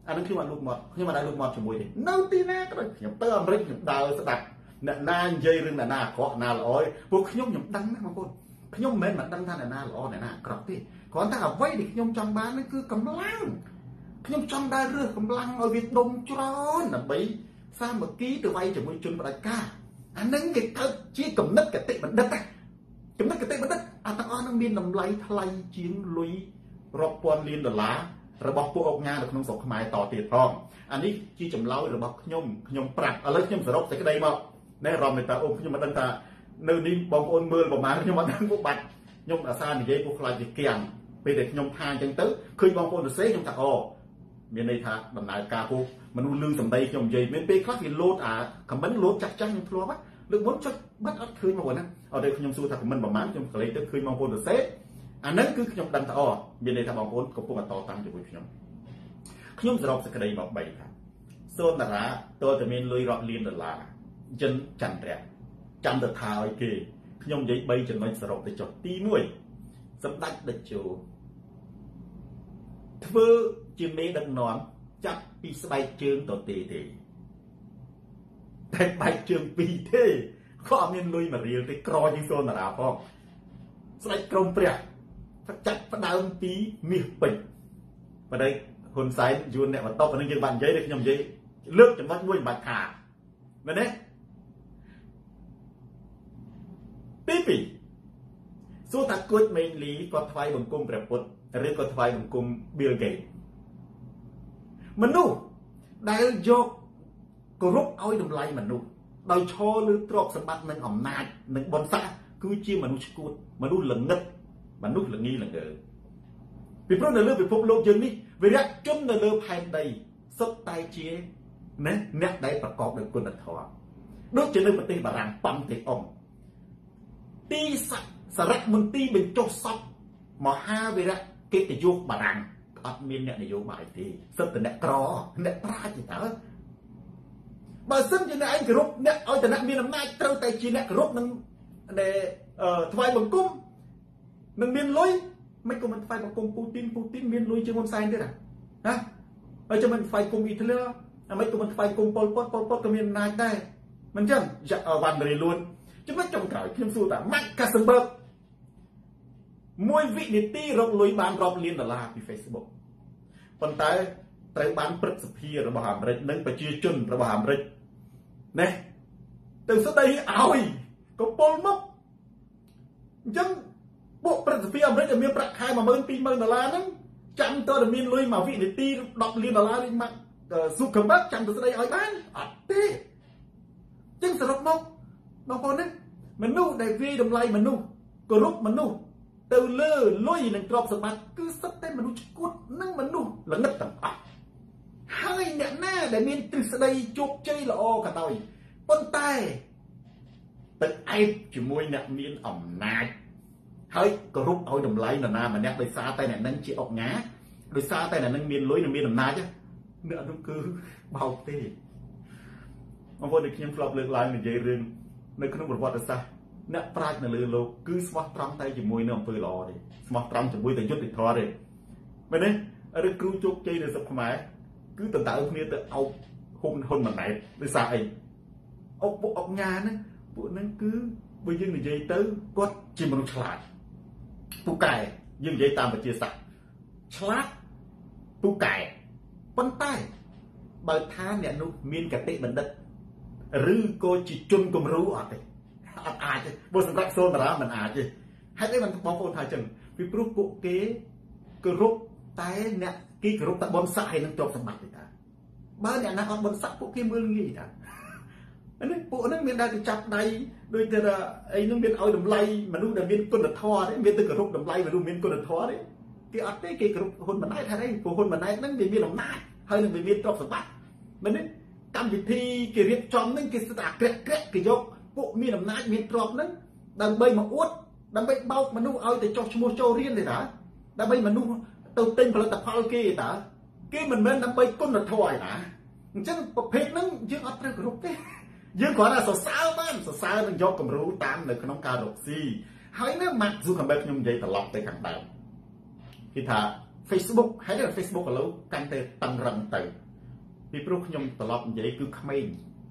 anh đang khi mà lục mọt nhưng mà đã lục mọt chỉ mùi thì nâu tí nè cái này tơ âm rít đào sẽ đặt nè na dây rừng là na có na là oi buộc nhung nhung đăng mà con nhung men mà đăng than là na là oi này na cọp đi còn ta ở vây thì nhung trong bán nó cứ cầm lăng nhung trong đai rưa cầm lăng ở Việt Đông tròn là bấy sao mà ký từ vay chỉ mùi chun vào đại ca anh nâng cái chia cầm đất cái tệ bằng đất à cầm đất cái tệ bằng đất à tao nó miên nằm lấy thay chiến lùi rọp quan liên đờ láระบบพวกงานของสงฆ์ขมายต่อตีทองอันนี้ที่จำเล่าระบบขยมปรับอะไรขยมสรบใส่กระไดมาในรอบในตาองค์ขยมมาตั้งแต่เนื้อนี้บองโอนเมืองประมาณขยมมาตั้งพวกบัตรขยมอาซาในเย่พวกคลายจะเกี่ยงไปเด็กขยมทางจังตื้อคือบองโอนจะเซ่ขยมตะอมีในทางบรรณาการพวกมันลืมสำได้ขยมเย่เป็นคลาสที่โลดคำมันโลดจักจังทัวร์วะหรือวันจะบัดอัดคืนมาวันนั้นเอาเด็กขยมสู้ทางมันประมาณขยมก็เลยจะคืนบองโอนจะเซ่อันนั้นคือขยมดันตะมีในทางบองโอนกับพวกต่อตั้งอยู่บนขยมขยมสรบสกได้มาใบครับโซนตระตัวจะมีลุยรอเลียนดลาจนจันแรกจำแต่ทาวไอ้เกย์ขยมยัยใบจนมันสรบไปจบตีมวยสำนักเด็กโจเธอจึงไม่ดังนอนจับปีสบายเชิงต่อตีแต่ใบเชิงปีเท่ก็มีลุยมาเรียนไปกรอยิงโซนตระพ่อสไลด์กลมเปรี้ยจับประดามปีมีปิดประเดี๋ยวคนใส่ยูนเนี่ยมันตบกันนึงยังบันยัยเด็กยมยัยเลือกจะมัดมวยบัดขาดนั่นเองปีสู้ตัดกุดเมนลีก็ทวายบังกุมเปรียบปุตหรือก็ทวายบังกุมเบียร์เกย์มันนู่ได้ยกกรุบเอาดมไล่มันนู่โดยโชว์หรือตรอกสมบัติหนึ่งอำนาจหนึ่งบนฟ้าคือจีมันนู่กุดมันนู่หลังเงิดมันนู่หลังงี้หลังเกิดปีพรุ่งนี้เลือกไปพบโลกยังนี่เวลาจมในเรือภายในสบตายเจี๊ยเนี่ยได้ประกอบด้วยกุณธรรมด้วยจะเลือกปฏิบัติการปั๊มเตะอมตีสระมุนตีเป็นโจซับมาห้าเวลาเกิดยุบบารังอัดมีเนี่ยในยุบายทีสบแต่เนี่ยกรอเนี่ยปราจิตาบางซึ่งจะเนี่ยไอ้กรุ๊ปเนี่ยเอาแต่เนี่ยมีน้ำหนักเท่าแต่จีเนี่ยกรุ๊ปนึงเนี่ยทวายบังกุ้มนึงมีลอยไม่ก็มันไฟกับกงปูตินมีลุยจึงมันไซน์ด้วยนะฮะไม่จะมันไฟกงอิตาเลียไม่ก็มันไฟกงปอลปอก็มีนายได้มันจังจะวันเรียนล้วนจะไม่จงกล่าวเข้มสู้แต่มักกระสับเบิกมวยวินิตี้รบลุยบานรอบเลียนดอลลาร์ที่เฟซบุ๊กคนตายไตรบานปรึกษพีระบาดเร็ดนั่งไปเชี่ยจุนระบาดเร็ดเนี่ยแต่สุดท้ายเอาอีกก็ปอลมักจังพวกประเทศอเมริกามีประคายมาเมื่อปีเมื่อดอลลาร์นั้นจำตัวเดมินลุยมาวินิตี้ดอกเลียนดอลลาร์นี่มาสุขภาพจำตัวได้อ้อยบ้านอัดเต้จึงสรุปบางคนนั้นมันนู่ได้วีดำไลมันนู่กรุบมันนู่เตือนเลื่อลุยหนึ่งกรอบสมบัติคือสัตว์เต้มันนู่กุดนั่งมันนู่หลังนัดต่างอ่ะให้เนี่ยหน้าได้มีตริสได้จุกใจละอ้อกันต่อยปนตายแต่ไอ้จมวยเนี่ยมีอ่ำนาให้กรุบเอาดำไลน่ะนามันเนี่ยโดยซาไตเนี่ยนั่งจีออกงาโดยซาไตเนี่ยนั่งมีลุยนั่งมีดำนาจ้ะเนื้อนุ่มคือเบาเต้บางคนเด็กยังปลอบเลือกลายในใจเรื่องในขนมบดวัดซะเนี่ยปลายในเรือโลกคือสมัครตรัมไตจมวยเนี่ยปืนรอเลยสมัครตรัมจมวยแต่ยุติธรรมเลยไม่เนี่ยอะไรครูจุกใจในสัปดาห์คือต่างๆเนี่ยแต่เอาคนมันไหนโดยซาเองออกงานนะพวกนั้นคือไปยืนในใจเต้ก็จิมมันฉลาดผู้ไก่ยืนใจตามปัจเจศักฉลาดผู้ไก่ปนใต้บางท่านเนี่ยนุมีนกติบันดัดหรือโกจิจุนกุมรู้อาจจะบนสำนักโซนระมันอาจจะให้ได้มันมองคนไทยจังวิปรุกุเกกรุบไตเนี่ยกีกรุบแต่บนสายนั่งจบสมัครเลยนะบ้านเนี่ยนักบนสักพวกที่มืองี้นะอันนี้พวกนั้นมีได้จับได้โดยแต่ไอ้นึงมีเอาดำไลมันรู้แต่มีก้นทอได้มีตึกกระทบดำไลมันรู้มีก้นทอได้กีอัดได้กีกรุบคนมันได้ท่าได้พวกคนมันได้นั่งมีลำหน้าให้หนึ่งมีตรอกสบัดมันนี่กำวิธีกีเรียบจอมนั่งกีสตาร์เกะเกะกียกพวกมีลำหน้ามีตรอกนั้นดังใบมาอวดดังใบเบามันนู่เอาแต่จอชโมโจเรียนเลยนะดังใบมันนู่ตัวเต็งผลิตภัณฑ์กีแต่กีมันเหมือนดังใบก้นถอยนะฉะนั้นประเภทนั้นยังอัดได้กรุบได้ยังก่อนน่ะสาวบ้านสาวมันยกกับรู้ตามในขนมการดอกซีให้เนี่ยมักสู้กับแบบยมใหญ่ตลอดไปกันแบบที่ท่า Facebook ហើយតែ Facebook ឥឡូវកាន់តែតឹងរឹងទៅពីព្រោះខ្ញុំត្រឡប់និយាយគឺក្មេង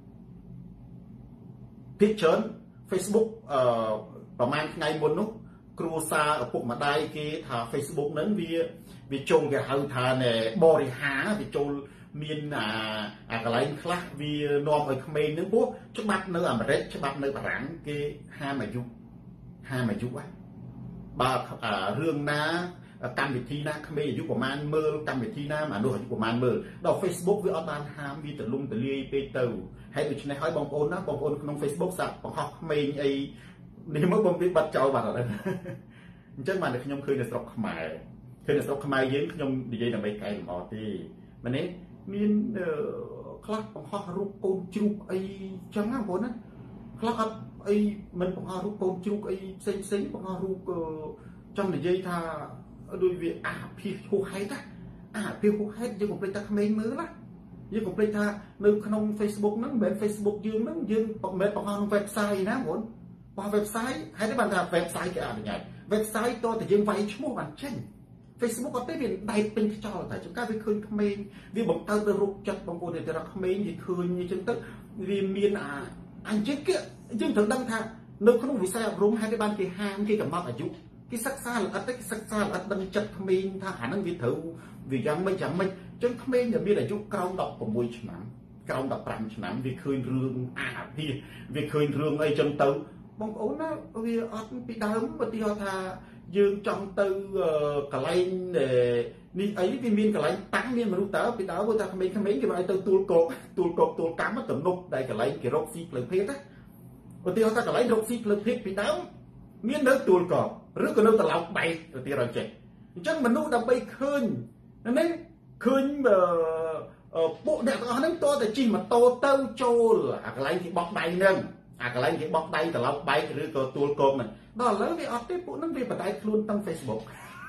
ពីច្រើន Facebook ប្រហែលថ្ងៃមុននោះគ្រួសារឪពុកម្ដាយគេថា Facebook ហ្នឹងវាចុងគេហៅថាបរិហាវាចូលមានអាកន្លែងខ្លះវានាំឲ្យក្មេងហ្នឹងពោះច្បាប់នៅអាមេរិកច្បាប់នៅបារាំងគេហាមអាយុហ្នឹងបើរឿងណាកម្មវិធីណាក្មេងអាយុប្រហែលមើលកម្មវិធីណាមនុស្សអាយុប្រហែលមើលដល់ Facebook វាអត់បានហាមវាទលំទលាយពេកទៅហើយដូច្នេះហើយបងប្អូនក្នុង Facebook សាក់បង្ហោះក្មេងអីនេះមកបងពីបាត់ចោលបាត់អត់អញ្ចឹងបានតែខ្ញុំឃើញនៅស្រុកខ្មែរយើងខ្ញុំនិយាយដើម្បីកែលម្អទេមែនទេមានខ្លះបង្ហោះរូបកូនជ្រូកអីចឹងណាបងប្អូនណាខ្លះអត់អីមិនបង្ហោះរូបកូនជ្រូកអីផ្សេងបង្ហោះរូបចង់និយាយថាដូចវាអាភិហុហេតុយើងកុំភ្លេចថាក្មេងមើលណាយើងកុំភ្លេចថានៅក្នុង Facebook ហ្នឹងមិនមែន Facebook យើងហ្នឹងយើងមិនមែនបង្ហោះក្នុង website ណាបងបោះ website ហើយបានថា website គេអនុញ្ញាត website តើតែយើងវាយឈ្មោះបានចេញ Facebook អត់ទេវាដែកពេញខ្យល់តែជួនកាលវាឃើញក្មេងវាបង្កើតទៅរូបចិត្តបងប្អូនតែក្មេងវាឃើញអញ្ចឹងទៅវាមានអញ្ចឹងគេយើងត្រូវដឹងថានៅក្នុងវិស័យអប់រំហើយបានគេហាមគេកំណត់អាយុគេសិក្សាល្អិតទេសិក្សាល្អិតដឹងចិត្តក្មេងថាអាហ្នឹងវាត្រូវវាយ៉ាងម៉េចអញ្ចឹងក្មេងដែលមានអាយុក្រោម16ឆ្នាំក្រោម15ឆ្នាំវាឃើញរឿងអាភិវាឃើញរឿងអីចឹងទៅបងប្អូនណាវាអត់ពីដើមឧទាហរណ៍ថាយើងចង់ទៅកន្លែងនេះអីវាមានកន្លែងតាំងមានមនុស្សតើពីដើមគាត់ថាក្មេងៗគេមកឲ្យទៅទូលកម្មទំនប់ដែលកន្លែងគេរកស៊ីផ្លូវភេទណាឧទាហរណ៍ថាកន្លែងរកស៊ីផ្លូវភេទពីដើមមាននៅទូលកម្មឬក៏នៅត្រឡោកបែកឧទាហរណ៍ចេះអញ្ចឹងមនុស្សដើម្បីឃើញនេះឃើញពួកអ្នកទាំងអស់ហ្នឹងតើតែជិះម៉ូតូទៅចូលអាកន្លែងគេបោះដៃហ្នឹងអាកន្លែងគេបោះដៃត្រឡោកបែកឬក៏ទូលគមហ្នឹងដល់ឥឡូវវាអត់ទេពួកហ្នឹងវាបដែកខ្លួនទាំង Facebook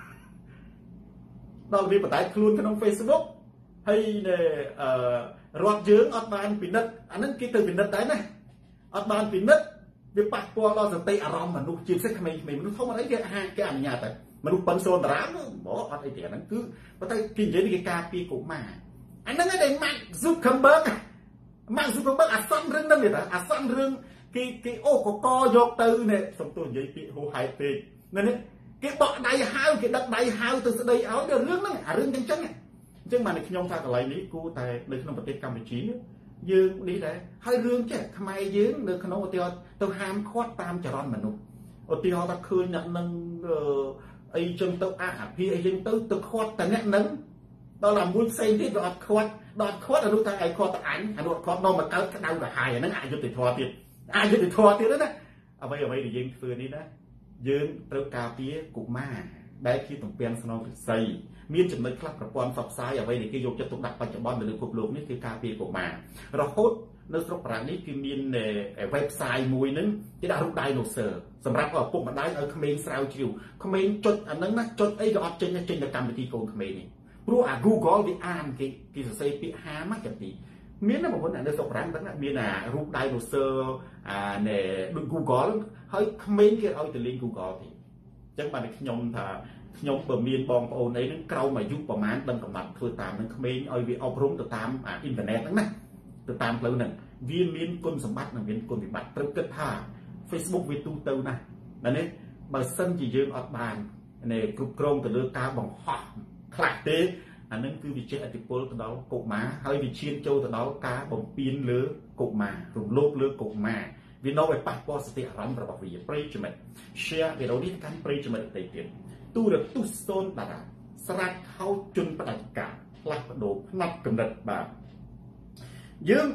ដល់វាបដែកខ្លួនក្នុង Facebook ហើយរដ្ឋយើងអត់បានពិនិត្យអាហ្នឹងគេទៅពិនិត្យដែរណាអត់បានពិនិត្យវាប៉ះពាល់ដល់សតិអារម្មណ៍មនុស្សជាពិសេសក្មេងៗមនុស្សធំអីគេអនុញ្ញាតតែមនុស្សប៉ិនសូនតារាមកអត់អីទេអាហ្នឹងគឺប៉ុន្តែគេនិយាយគេការពារកុមារអាហ្នឹងឯងដែល Mark Zuckerberg អាសន្នរឿងហ្នឹងទេអាសន្នរឿងគេអូកកយកទៅនេះសំទោសនិយាយពាក្យហូហែកពេកនេះគេបក់ដៃហៅគេដឹកដៃហៅទៅស្ដីឲ្យរឿងហ្នឹងអារឿងចឹងបានខ្ញុំថាកន្លែងនេះគួរតែនៅក្នុងប្រទេសកម្ពុជាយើងនេះដែរហើយរឿងចេះខ្មែរយើងនៅក្នុងឧទាហរណ៍ទៅហាមឃាត់តាមចរន្តមនុស្សឧទាហរណ៍ថាឃើញអ្នកនឹងអីចឹងទៅអាភិអីចឹងទៅឃាត់តែអ្នកនឹងដល់តែមួយផ្សេងទៀតវាអត់ឃាត់ដល់ឃាត់អនុថាឯងឃាត់តែអញអនុឃាត់នាំមកកើតក្តៅទៅហើយអាហ្នឹងអយុត្តិធម៌ទៀតណាអ្វីដែលយើងធ្វើនេះណាយើងត្រូវការពារកុមារដែលជាទំពាំងស្នងឫស្សីមានចំណុចខ្លះប្រព័ន្ធផ្សព្វផ្សាយអ្វីដែលគេយកចិត្តទុកដាក់បច្ចុប្បន្ននៅលើពិភពលោកនេះគឺការពារកុមាររហូតនៅស្រុកបារាំងនេះគឺមាន website មួយហ្នឹងគេដាក់រូបដៃណូស័រសម្រាប់ឪពុកម្ដាយឲ្យក្មេងស្រាវជ្រាវក្មេងចុចអាហ្នឹងណាចុចអីក៏អត់ចេញទៅកម្មវិធីកូនក្មេងនេះព្រោះអា Google វាអានគេសរសេរពាក្យហាមចាំទីមានណាបងប្អូននៅស្រុកបារាំងហ្នឹងមានអារូបដៃណូស័រដូច Google ហើយក្មេងគេឲ្យទៅលេង Google ទេអញ្ចឹងបានតែខ្ញុំថាខ្ញុំបើមានបងប្អូនអីហ្នឹងក្រោមអាយុប្រហែលដឹងកំណត់ធ្វើតាមនឹងក្មេងឲ្យវាអប់រំទៅតាមអ៊ីនធឺណិតហ្នឹងណាទៅតាមផ្លូវហ្នឹងវាមានគុណសម្បត្តិនិងមានគុណវិបត្តិត្រូវគិតថា Facebook វាទូទៅណាស់នេះបើសិនជាយើងអត់បានគ្រប់គ្រងទៅលើការបង្ហោះខ្លះទេអានឹងគឺវាជះឥទ្ធិពលទៅដល់កុមារហើយវាឈានចូលទៅដល់ការបំពានលើកុមាររំលោភលើកុមារវានាំឲ្យប៉ះពាល់សតិអារម្មណ៍របស់វាប្រិយមិត្ត share វីដេអូនេះកាន់ប្រិយមិត្តដទៃទៀតទូរទស្សន៍សូនតារាស្រាច់ខោជន់ផ្ដាច់ការផ្លាស់ប្ដូរផ្នែកកំណត់បាទយើង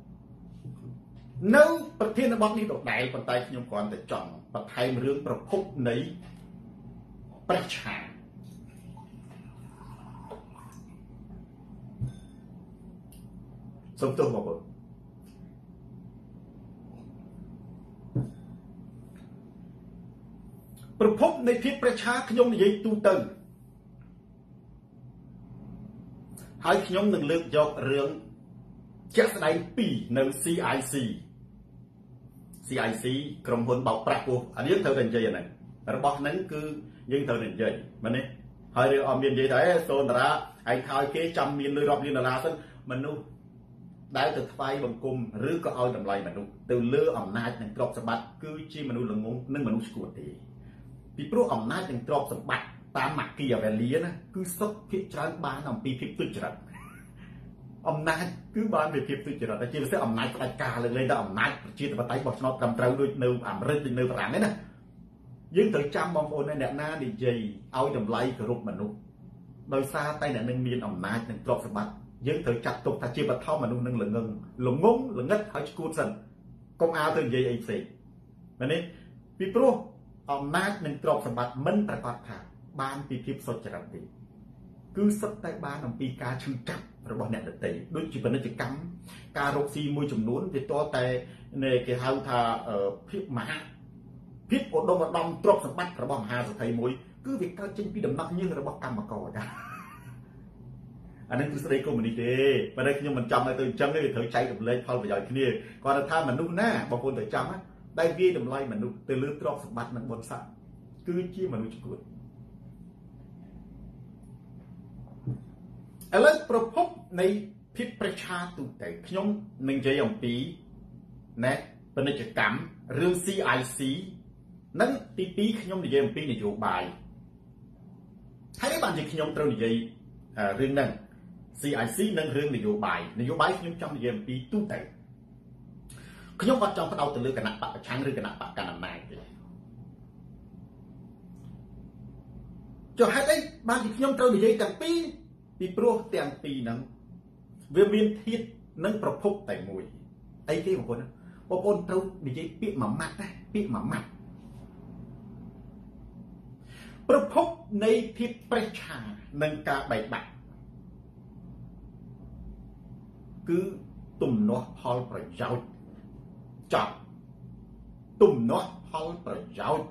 នៅប្រធានបទនេះដដែលប៉ុន្តែខ្ញុំគ្រាន់តែចង់បន្ថែមរឿងប្រភពនៃព្រះឆាសូមទោសបងប្អូនប្រភពនៃភាពប្រឆាខ្ញុំនិយាយទូទៅហើយខ្ញុំនឹងលើកយករឿងជាក់ស្ដែង2នៅ CIC ក្រុមហ៊ុនបោកប្រាស់ពោះអានេះត្រូវតែនិយាយអាហ្នឹងរបស់ហ្នឹងគឺយើងត្រូវតែនិយាយមែនទេហហើយរឿងអត់មាននិយាយថាសូនតារាឯងថយគេចាំមានលុយរាប់លានដុល្លារសិនមនុស្សដែលទៅថ្វាយបង្គំឬក៏ឲ្យតម្លៃមនុស្សទៅលើអំណាចនិងទ្រព្យសម្បត្តិគឺជាមនុស្សល្ងងនិងមនុស្សឈួតទេពីព្រោះអំណាចនិងទ្រព្យសម្បត្តិតាមម៉ាគីយ៉ាវេលីណាគឺសុខភាគច្រើនបានអំពីភាពទុច្ចរិតអំណាចគឺបានពីភាពទុច្ចរិតតែជាពិសេសអំណាចផ្ដាច់ការលើកលែងដល់អំណាចប្រជាធិបតេយ្យបោះឆ្នោតត្រឹមត្រូវដូចនៅអាមេរិកដូចនៅបារាំងឯណាយើងត្រូវចាំបងប្អូនអ្នកណានិយាយឲ្យតម្លៃគោរពមនុស្សដោយសារតែអ្នកនឹងមានអំណាចនិងទ្រព្យសម្បត្តិយើងត្រូវចាត់ទុកថាជាបឋមមនុស្សនឹងល្ងងល្ងឹតហើយឈួតសិនកុំឲ្យទៅនិយាយអីផ្សេងមែនទេពីព្រោះអំណាចនិងទ្រព្យសម្បត្តិមិនប្រកាសថាបានពីភាពសុចរិតទេគឺសុទ្ធតែបានអំពីការឈឺចាប់របស់អ្នកដទៃដូចជាពាណិជ្ជកម្មការរកស៊ីមួយចំនួនវាតតែគេហៅថាភាពភាពឧត្តមឧត្តមទ្រព្យសម្បត្តិរបស់មហាសេដ្ឋីមួយគឺវាកើតចេញពីដំណក់ញើសរបស់កម្មករចាអានឹងគឺស្ដីកុម្មុយនីសទេប៉ុន្តែខ្ញុំមិនចង់ឲ្យទៅអញ្ចឹងទេវាត្រូវចែករំលែកផលប្រយោជន៍គ្នាគាត់ថាមនុស្សណាបងប្អូនត្រូវចាំដែលវាតម្លៃមនុស្សទៅលើទ្រព្យសម្បត្តិនិងបុណ្យស័ក្តិគឺជាមនុស្សឈួតឥឡូវប្រភពនៃភាពប្រជាទូទៅខ្ញុំនឹងនិយាយអំពីណែពាណិជ្ជកម្មរឿង CIC និងទី2ខ្ញុំនិយាយអំពីនយោបាយហើយនេះបានជាខ្ញុំត្រូវនិយាយរឿងហ្នឹង CIC និងរឿងនយោបាយខ្ញុំចង់និយាយអំពីទូទៅខ្ញុំអត់ចង់ផ្ដោតទៅលើគណៈបកប្រឆាំងឬគណៈបកកណ្ដាលអំណាចទេចុះហេតុអីបានជាខ្ញុំត្រូវនិយាយទាំងពីរពីព្រោះទាំងពីរហ្នឹងវាមានធាតុនិងប្រភពតែមួយអីគេបងប្អូនត្រូវនិយាយពាក្យមួយម៉ាត់ណាពាក្យមួយម៉ាត់ប្រភពនៃភាពប្រេះឆានិងការបែកបាក់គឺទំនាស់ផលប្រយោជន៍ចប់ទំនាស់ផលប្រយោជន៍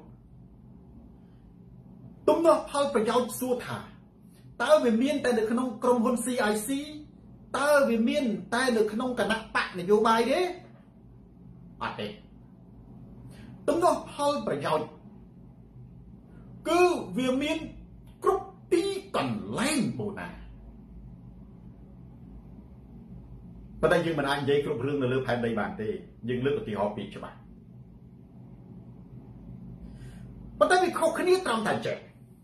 សួរថាតើវាមានតែនៅក្នុងក្រុមហ៊ុន CIC តើវាមានតែនៅក្នុងគណៈបកនយោបាយទេអត់ទេទំនាស់ផលប្រយោជន៍គឺវាមានគ្រប់ទីកន្លែងបូណាប៉ុន្តែយើងមិនអាចនិយាយគ្រប់រឿងនៅលើផែនដីបានទេយើងលើកឧទាហរណ៍ពីរច្បាស់ប៉ុន្តែវាខុសគ្នាត្រង់តែចេះ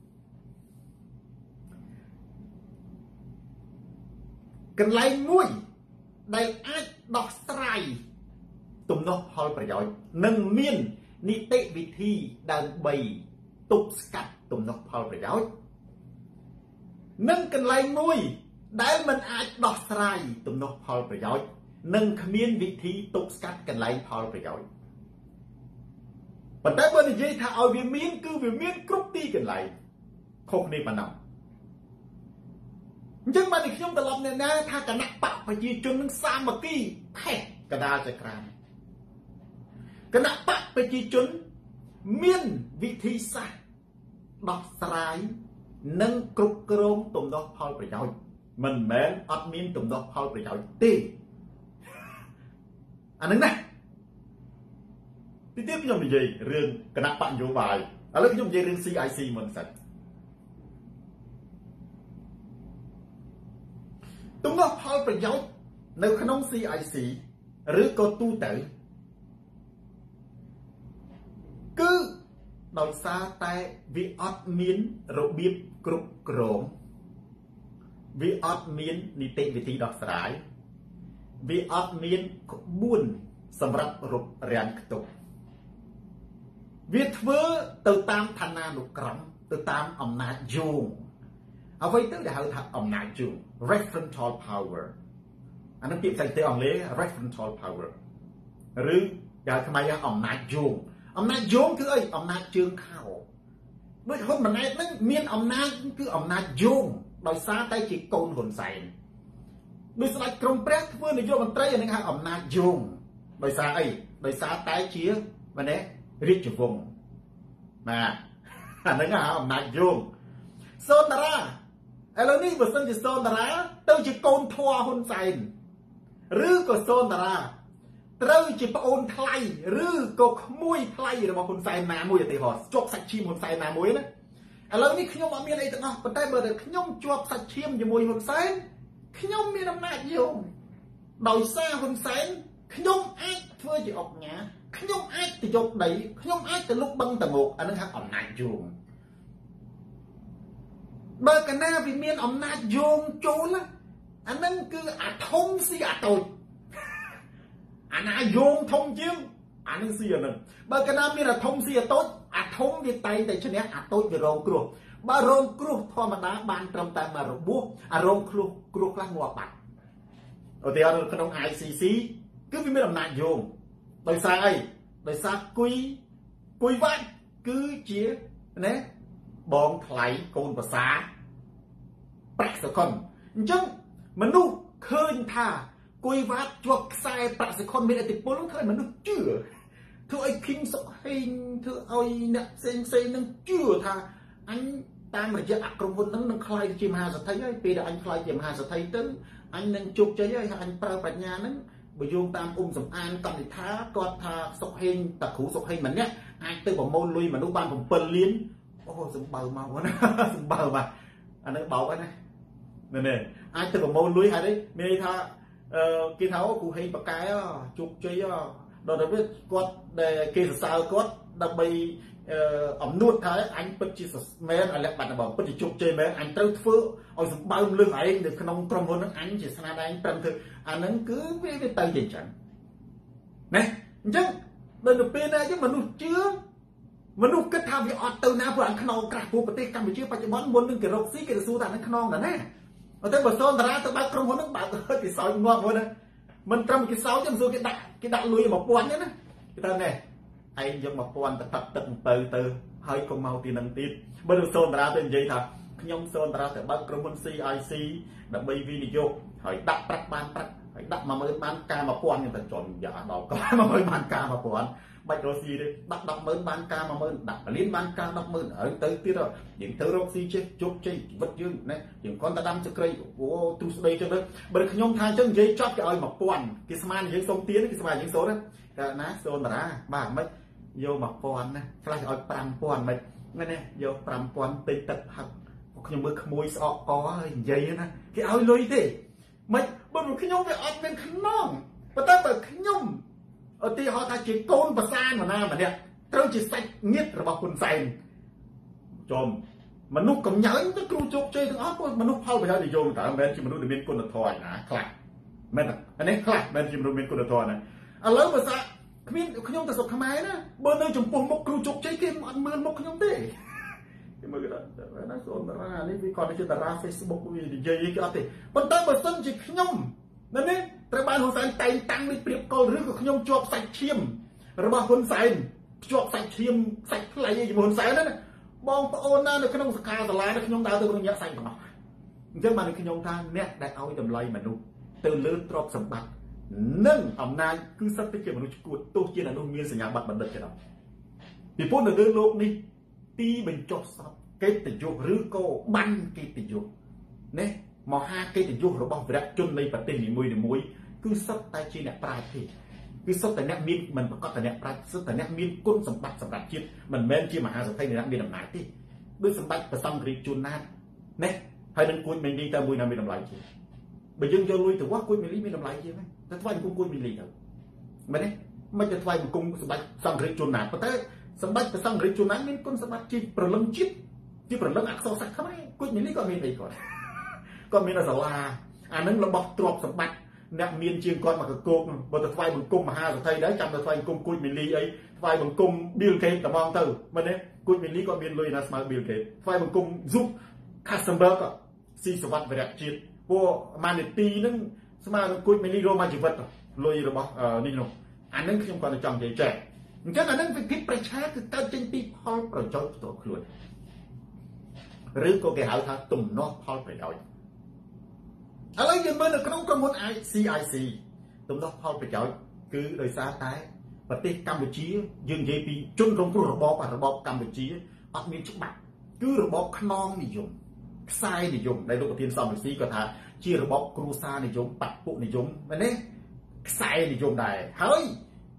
កន្លែងមួយដែលអាចដោះស្រាយទំនាស់ផលប្រយោជន៍និងមាននីតិវិធីដើម្បីទប់ស្កាត់ទំនាស់ផលប្រយោជន៍និងកន្លែងមួយដែលមិនអាចដោះស្រាយទំនាស់ផលប្រយោជន៍និងគ្មានវិធីទប់ស្កាត់កន្លែងផលប្រយោជន៍ប៉ុន្តែបើនិយាយថាឲ្យវាមានគឺវាមានគ្រប់ទីកន្លែងខុសគ្នាប៉ុណ្ណឹងអញ្ចឹងបានខ្ញុំត្រឡប់អ្នកណាថាគណៈបកប្រជាជននឹងសាមគ្គីផេះកដាលចក្រានគណៈបកប្រជាជនមានវិធីសាស្ត្រដោះស្រាយនិងគ្រប់គ្រងទំនាស់ផលប្រយោជន៍មិនមែនអត់មានទំនាស់ផលប្រយោជន៍ទេអានឹងណាទីទៀតខ្ញុំនិយាយរឿងគណៈបកនយោបាយឥឡូវខ្ញុំនិយាយរឿង CIC មុនសិនទំនាស់ផលប្រយោជន៍នៅក្នុង CIC ឬក៏ទូទៅគឺដោយសារតែវាអត់មានរបៀបគ្រប់គ្រងវាអត់មាននីតិវិធីដោះស្រាយវាអត់មានក្បួនសម្រាប់រករាំងខ្ទប់វាធ្វើទៅតាមឋានានុក្រមទៅតាមអំណាចយោងអ្វីទៅដែលហៅថាអំណាចយោង referential power អានោះពាក្យភាសាអង់គ្លេស referential power ឬគេហៅខ្មែរអំណាចយោងគឺអីអំណាចជើងខោដូចហ៊ុនម៉ាណែតហ្នឹងមានអំណាចគឺអំណាចយោងដោយសារតែជាកូនហ៊ុនសែនដោយស្ដេចក្រមព្រះធ្វើនាយកមន្ត្រីអានឹងហៅអំណាចយោងដោយសារអីដោយសារតែជាម៉េចរាជវង្សបាទអានឹងហៅអំណាចយោងសូនតារាឥឡូវនេះបើសិនជាសូនតារាទៅជាកូនធွာហ៊ុនសែនឬក៏សូនតារាត្រូវជាប្អូនថ្លៃឬក៏ក្មួយថ្លៃរបស់ហ៊ុនសែនណាមួយឧទាហរណ៍ជោគសាច់ឈាមហ៊ុនសែនណាមួយណាឥឡូវនេះខ្ញុំអត់មានអីទាំងអស់ប៉ុន្តែបើតែខ្ញុំជាប់សាច់ឈាមជាមួយហ៊ុនសែនខ្ញុំមានអំណាចយោងដោយសារហ៊ុនសែនខ្ញុំអាចធ្វើជាអង្គញាខ្ញុំអាចទៅយកដីខ្ញុំអាចទៅលុបបឹងតងោកអានឹងហៅអំណាចយោងបើកណាវាមានអំណាចយោងចូលអានឹងគឺអាធំស៊ីអាតូចអាណាយោងធំជាងអានឹងស៊ីអានឹងបើកណាមានអាធំស៊ីអាតូចអាធំវាតែងតែឈ្នះអាតូចវារងគ្រោះបើរងគ្រោះធម្មតាបានត្រឹមតែមួយរបួសអារងគ្រោះខ្លះងាប់បាត់ឧទាហរណ៍ក្នុង ICC គឺវាមានអំណាចយោងដោយសារអីដោយសារគុយវ៉ាត់គឺជាណាបងថ្លៃកូនប្រសាប្រាក់សកុនអញ្ចឹងមនុស្សឃើញថាគុយវ៉ាត់ជាប់ខ្សែប្រាក់សកុនមានឥទ្ធិពលធ្វើឲ្យមនុស្សជឿធ្វើឲ្យឃីងសុកហេងធ្វើឲ្យអ្នកផ្សេងនឹងជឿថាអញតាមរយៈអក្រុមហ៊ុនហ្នឹងនឹងខ្លាយជាមហាសេដ្ឋីហើយពេលដែលអញខ្លាយជាមហាសេដ្ឋីទៅអញនឹងជោគជ័យហើយអញប្រើប្រាជ្ញាហ្នឹងបើយោងតាមសំអានកម្មវិធីគាត់ថាសុកហេងតាគ្រូសុកហេងម្នាក់អាចទៅប្រមូលលុយមនុស្សបាន7លានអូសម្បើមកណាសម្បើមកអានឹងបោកហ្នឹងណាអាចទៅប្រមូលលុយហើយមានន័យថាគេថាគ្រូហេងបកែជោគជ័យដល់ទៅគាត់ដែលគេសរសើរគាត់ដើម្បីអំនួតថាអញពិតជាមែនអាលក្ខបាត់របស់ពិតជាជោគជ័យមែនអញត្រូវធ្វើឲ្យសម្បើមលឹះឯងនៅក្នុងក្រុមហ៊ុនហ្នឹងអញជាស្នាដៃប្រឹងធ្វើអាហ្នឹងគឺវាទៅជាចឹងណាអញ្ចឹងដល់ទៅពេលណាអញ្ចឹងមនុស្សជឿមនុស្សគិតថាវាអត់ទៅណាព្រោះអាខ្នងក្រាស់ព្រោះប្រទេសកម្ពុជាបច្ចុប្បន្នមុននឹងគេរកស៊ីគេទៅសួរថានឹងខ្នងណាតែបើសូនតារាទៅបើកក្រុមហ៊ុនហ្នឹងបើកគេសោយងាប់ហ្នឹងណាមិនត្រឹមគេសោយទេមិនសួរគេដាក់លុយ1000ទេណាគេទៅណែឯងយក1000ទៅទឹកអំពៅទៅហើយកុំមកទីនឹងទៀតបើទៅសូនតារាទៅនិយាយថាខ្ញុំសូនតារាទៅបើកក្រុមហ៊ុន CIC ដើម្បីវិនិយោគហើយដាក់ប្រាក់បានប្រាក់ហើយដាក់10000បានការ1000ហ្នឹងទៅចន់យ៉ាដល់ក៏10000បានការ1000បាច់រកស៊ីទេដាក់100,000បានការ10000ដាក់1លានបានការ100000ហើយទៅទៀតយើងទៅរកស៊ីចេះជោគជ័យជីវិតយើងណាយើងគ្រាន់តែដាំចក្រីអូទ្រុស្ដីចឹងទៅបើខ្ញុំថាអញ្ចឹងនិយាយចប់គេឲ្យ1000គេស្មានយើងសុំទៀនគេស្មានយើងសូនកាលណាសូនតារាបាទមិនយក1000ណាខ្លះឲ្យ5000មិនមែនទេយក5000តិចទឹកហឹកខ្ញុំមើលក្មួយស្អកកហើយនិយាយណាគេឲ្យលុយទេមិនបើខ្ញុំវាអត់មានខ្នងប៉ុន្តែបើខ្ញុំឧទាហរណ៍ថាជាកូនប្រសានម្នាក់ត្រូវជាសាច់ញាតិរបស់ហ៊ុនសែនចំមនុស្សកំញើញទៅគ្រូជោគជ័យទាំងអស់ពួកមនុស្សផលប្រយោជន៍និយមតើមិនមែនជាមនុស្សដែលមានគុណធម៌ណាខ្លះមែនទេអានេះខ្លះមិនមែនជាមនុស្សមានគុណធម៌ណាឥឡូវបើសាគ្មានខ្ញុំទៅស្រុកខ្មែរណាបើនៅចំពោះមុខគ្រូជោគជ័យគេអត់មើលមុខខ្ញុំទេគេមើលណាសូនតារានេះវាគាត់ជាតារា Facebook វានិយាយគេអត់ទេប៉ុន្តែបើសិនជាខ្ញុំនេះត្រូវបានហ៊ុនសែនតែងតាំងនេះព្រៀបកលឬក៏ខ្ញុំជាប់សាច់ឈាមរបស់ហ៊ុនសែនជាប់សាច់ឈាមសាច់ថ្លៃជាមួយហ៊ុនសែនណាបងប្អូនណានៅក្នុងសកាសាលាខ្ញុំដើរទៅក្នុងញាក់សាច់ទាំងអស់អញ្ចឹងបានខ្ញុំថាអ្នកដែលឲ្យតម្លៃមនុស្សទៅលើទ្រព្យសម្បត្តិនិងអំណាចគឺសិតតែជាមនុស្សឈួតទោះជាមនុស្សមានសញ្ញាបត្របណ្ឌិតក៏ដោយពីព្រោះនៅលើโลกនេះទីបញ្ចុះសពកិត្តិយសឬក៏បានកិត្តិយសណាមហាកិត្តិយសរបស់វីរៈជននៃប្រទេសនីមួយគឺសុទ្ធតែជាអ្នកប្រាជ្ញទេគឺសុទ្ធតែអ្នកមានមិនប្រកបតែអ្នកប្រាជ្ញសុទ្ធតែអ្នកមានគុណសម្បត្តិសម្រាប់ជាតិមិនមែនជាមហាសេដ្ឋីអ្នកមានអំណាចទេដូចសម្បត្តិប្រសំគ្រីជួនណាតណាហើយនឹងគួចមេលីតើមួយណាមានតម្លៃជាងបើយើងយកលុយទៅវាស់គួចមេលីមានតម្លៃជាងតែថ្វាយបង្គំគួចមេលីទៅមែនទេមិនទៅថ្វាយបង្គំសម្បត្តិសង្គ្រីជួនណាតប៉ុន្តែសម្បត្តិប្រសំគ្រីជួនណាតមានគុណសម្បត្តិជាប្រលឹងជាតិជាប្រលឹងអក្សរសាស្ត្រខ្មែរគួចមេលីក៏មានអីគាត់ក៏មានសាលាអានឹងរបស់ទ្រព្យសម្បត្តិអ្នកមានជាងគាត់មកកកបើទៅថ្វាយបង្គំមហាសេដ្ឋីដែរចាំទៅថ្វាយបង្គំគួចមីលីអីថ្វាយបង្គំ Bill Gates ត្មងទៅមែនទេគួចមីលីក៏មានលុយណាស្មើ Bill Gates ថ្វាយបង្គំ Zuck Customer ក៏ស៊ីសវត្តវរៈជាតិពួកម៉ានីទីនឹងស្មើនឹងគួចមីលីរមកជីវិតលុយរបស់នេះនោះអានឹងខ្ញុំគាត់ទៅចង់និយាយចែកអញ្ចឹងអានឹងវិធីប្រឆាគឺកើតចេញពីផលប្រយោជន៍ផ្ទាល់ខ្លួនឬក៏គេហៅថាទំនាស់ផលប្រយោជន៍ឥឡូវយើងមើលនៅក្នុងក្រុមហ៊ុន CIC ទំនាស់ផលប្រយោជន៍គឺដោយសារតែប្រទេសកម្ពុជាយើងនិយាយពីជនរងគ្រោះរបបកម្ពុជាអត់មានច្បាប់គឺរបបខ្នងនិយមខ្សែនិយមដែលលោកប្រធានសំរងស៊ីគាត់ថាជារបបគ្រួសារនិយមបពុនិយមមែនទេខ្សែនិយមដែរហើយ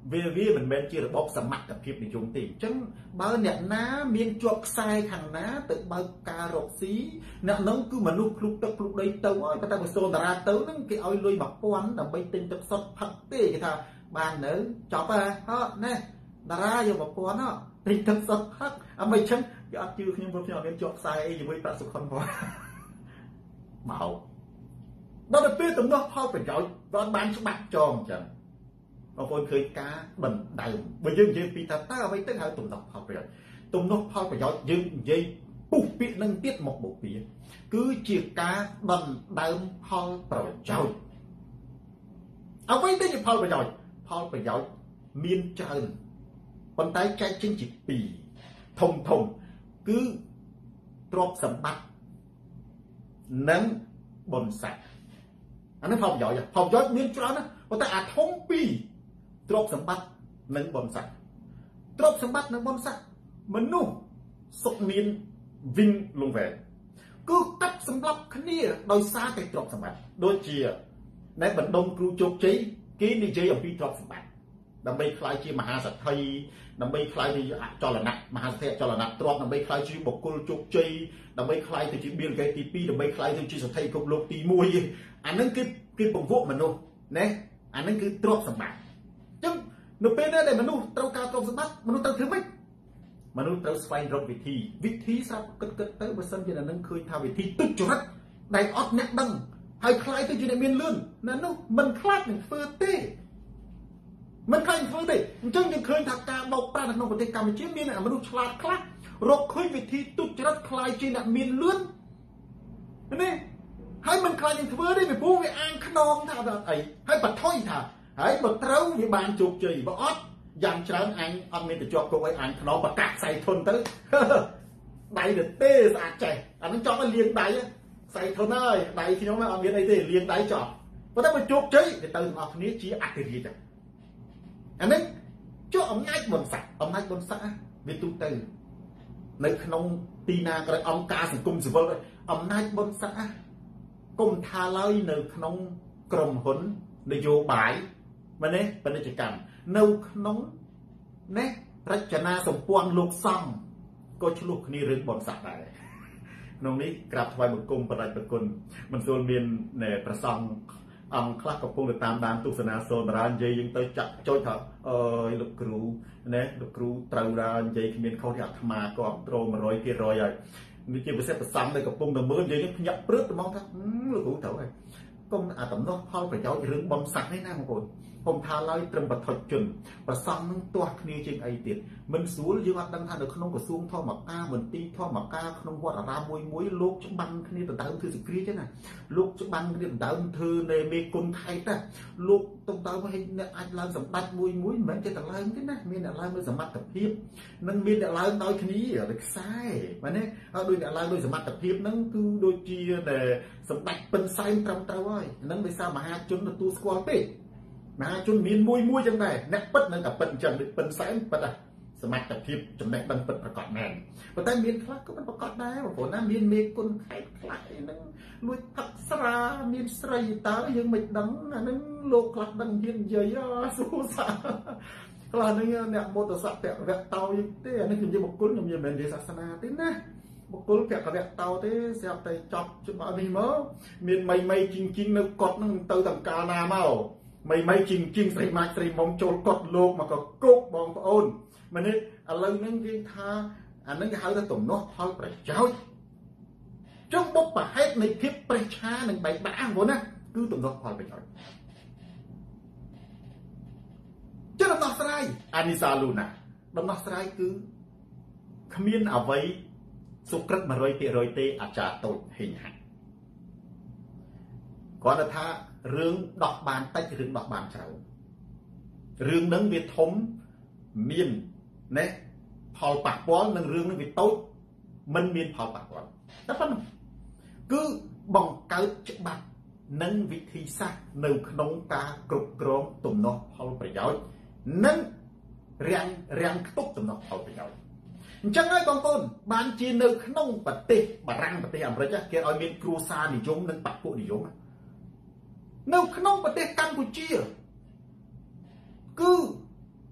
វាមិនមែនជារបបសមត្ថភាពនិយមទេអញ្ចឹងបើអ្នកណាមានជាប់ខ្សែខាងណាទៅបើកការរកស៊ីអ្នកនោះគឺមនុស្សភ្លុកទឹកភ្លុកដីទៅហើយតែបើសូនតារាទៅហ្នឹងគេឲ្យលុយ 1000 ដើម្បីទិញទឹកសុទ្ធផឹកទេគេថាបាននៅចប់ហើយណែតារាយក 1000 ទិញទឹកសុទ្ធផឹកអីចឹងគេអត់ជឿខ្ញុំព្រោះខ្ញុំអត់មានជាប់ខ្សែអីជាមួយប្រាក់សុខុនផងមកដល់ពេលទំនាស់ផលប្រយោជន៍គាត់បានច្បាស់ចងអញ្ចឹងបងប្អូនឃើញការបណ្ដើមបើយើងនិយាយពីថាតើអ្វីទៅហៅទំនាស់ផលប្រយោជន៍ទំនាស់ផលប្រយោជន៍យើងនិយាយពុះពាក្យនឹងទៀតមកបូព៌ាគឺជាការបណ្ដើមផលប្រយោជន៍អ្វីទៅជាផលប្រយោជន៍ផលប្រយោជន៍មានច្រើនប៉ុន្តែចែកចេញជាពីរធំគឺទ្រព្យសម្បត្តិនិងបុណ្យស័ក្តិអានេះផលប្រយោជន៍ផលប្រយោជន៍មានច្រើនណាស់ប៉ុន្តែអាធំពីរទ្រព្យសម្បត្តិនិងបុណ្យស័ក្តិទ្រព្យសម្បត្តិនិងបុណ្យស័ក្តិមនុស្សសុខមានវិញលងវែងគឺកាត់សម្លាប់គ្នាដោយសារតែទ្រព្យសម្បត្តិដូចជានៅបណ្ដុំគ្រូជោគជ័យគេនិយាយអំពីទ្រព្យសម្បត្តិដើម្បីខ្លាយជាមហាសទ្ធិដើម្បីខ្លាយជាអចលនៈមហាសទ្ធិអចលនៈទ្រព្យដើម្បីខ្លាយជាបុគ្គលជោគជ័យដើម្បីខ្លាយទៅជា Bill Gates ទី2ដើម្បីខ្លាយទៅជាសទ្ធិគ្រប់លោកទី1អានឹងគឺពង្វក់មនុស្សណាអានឹងគឺទ្រព្យសម្បត្តិអញ្ចឹងនៅពេលដែលមនុស្សត្រូវការទ្រព្យសម្បត្តិមនុស្សត្រូវធ្វើម៉េចមនុស្សត្រូវស្វែងរកវិធីស្រាប់គិតទៅបើសិនជាអ្នកនឹងឃើញថាវិធីទុច្ចរិតដែលអត់អ្នកដឹងហើយខ្លាយទៅជាអ្នកមានលឿនណានោះមិនខ្លាចនឹងធ្វើទេមិនឃើញធ្វើទេអញ្ចឹងយើងឃើញថាការបោកប្រាស់នៅក្នុងប្រទេសកម្ពុជាមានមនុស្សឆ្លាតខ្លះរកឃើញវិធីទុច្ចរិតខ្លាយជាអ្នកមានលឿននេះហើយមិនខ្លាចនឹងធ្វើទេពីព្រោះវាអាងខ្នងថាអត់អីហើយបថុយថាហើយបើត្រូវវាបានជោគជ័យបើអត់យ៉ាងច្រើនអញអត់មានទៅជាប់គុកឲ្យអញខ្នងប្រកាសខ្សែធនទៅដៃទៅទេស្អាតចេះអានឹងចង់ឲ្យលាងដៃខ្សែធនហើយដៃខ្ញុំអត់មានអីទេលាងដៃចប់ប៉ុន្តែបើជោគជ័យទៅទាំងអស់គ្នាជាអធិរាជអានេះជួអំណាចបុណ្យស័ក្តិអំណាចបុណ្យស័ក្តិវាទូទៅនៅក្នុងទីណាក៏អង្គការសង្គមស៊ីវិលអំណាចបុណ្យស័ក្តិគុំថាឡើយនៅក្នុងក្រុមហ៊ុននយោបាយមែនទេពាណិជ្ជកម្មនៅក្នុងណារចនាសម្ព័ន្ធលោកសង្ឃក៏ឆ្លោះគ្នារឿងបុណ្យស័ក្តិដែរក្នុងនេះក្រាបថ្វាយបង្គំបដិប្រគុណមិនស្រួលមានប្រសង់អង្គខ្លះកំពុងទៅតាមដានទស្សនាសូនតារានិយាយយើងទៅចាក់ចុចថាអើយលោកគ្រូណាលោកគ្រូត្រូវដែរនិយាយគ្មានខុសទេអាត្មាក៏ត្រូល 100% ហើយនេះជាពិសេសប្រសង់ដែលកំពុងតែមើលនិយាយខ្ញុំភ្ញាក់ព្រឹកទៅមកថាលោកគ្រូត្រូវហើយកុំអាតំណោះផលប្រយោជន៍រឿងបំស័ក្តិនេះណាបងប្អូនខ្ញុំថាឡើយត្រឹមបឋិជនប្រសង់នឹងទាស់គ្នាជាងអីទៀតមិនស្រួលយើងអត់ដឹងថានៅក្នុងក្រសួងធម្មការមន្ទីរធម្មការក្នុងវត្តអារាមមួយលោកច្បាំងគ្នាដណ្ដើមធ្វើសេគ្រាចឹងណាលោកច្បាំងគ្នាដណ្ដើមធ្វើនៃមេគុណខេត្តណាលោកដណ្ដើមឲ្យអ្នកអាចឡើងសម្ដេចមួយមិនមែនចេះតែឡើងទេណាមានអ្នកឡើងដោយសមត្ថភាពនិងមានអ្នកឡើងដោយគ្នាដោយខ្សែមែនទេហើយដោយអ្នកឡើងដោយសមត្ថភាពហ្នឹងគឺដូចជាដែលសម្ដេចពិនសែនត្រឹមត្រូវហើយហ្នឹងដោយសារមហាជនទទួលស្គាល់ពេកមហាជនមានមួយចឹងដែរអ្នកពិតនៅតែពិតអញ្ចឹងដូចពិនសែនពិតណាសមត្ថភាពចំណេះដឹងពិតប្រកបមែនប៉ុន្តែមានខ្លះក៏មិនប្រកបដែរបងប្អូនណាមានមេគុណខេត្តខ្លះអីហ្នឹងលួចផឹកស្រាមានស្រីតើយើងមិនដឹងអាហ្នឹងលោកខ្លះដឹងហ៊ាននិយាយសួរសាខ្លះហ្នឹងអ្នកមោទសពៈវៈតោយទេអានេះខ្ញុំនិយាយបុគ្គលខ្ញុំនិយាយមិនមែននិយាយសាសនាទេណាបុគ្គលភក្វៈតោទេស្រាប់តែចប់ច្បាប់នេះមកមានមីជីងនៅកត់ហ្នឹងទៅតាមកាលណាមកមីជីងស្រីម៉ាច់ស្រីមុំចូលកត់លោកមកក៏គោកបងប្អូនមែនទេឥឡូវហ្នឹងគេថាអាហ្នឹងគេហៅថាទំនាស់ផលប្រយោជន៍ចុងបុព្វហេតុនៃភាពប្រេះឆានិងបែកបាក់បងប្អូនណាគឺទំនាស់ផលប្រយោជន៍ចុះដំណោះស្រាយអានីសាលូណាដំណោះស្រាយគឺគ្មានអ្វីសុក្រិត 100%ទេអាចារ្យតូចហេងហាក់គាត់ថារឿងដោះបានតិចរឿងដោះបានច្រើនរឿងហ្នឹងវាធំមានណាផលប៉ះពាល់នឹងរឿងហ្នឹងវាតូចមិនមានផលប៉ះពាល់តែប៉ុណ្ណឹងគឺបង្កើតច្បាប់និងវិធីសាស្ត្រនៅក្នុងការគ្រប់គ្រងទំនាស់ផលប្រយោជន៍និងរាំងខ្ទប់ទំនាស់ផលប្រយោជន៍អញ្ចឹងហើយបងប្អូនបានជានៅក្នុងប្រទេសបារាំងប្រទេសអាមេរិកគេឲ្យមានគ្រួសារនិយមនិងបពុនិយមនៅក្នុងប្រទេសកម្ពុជាគឺ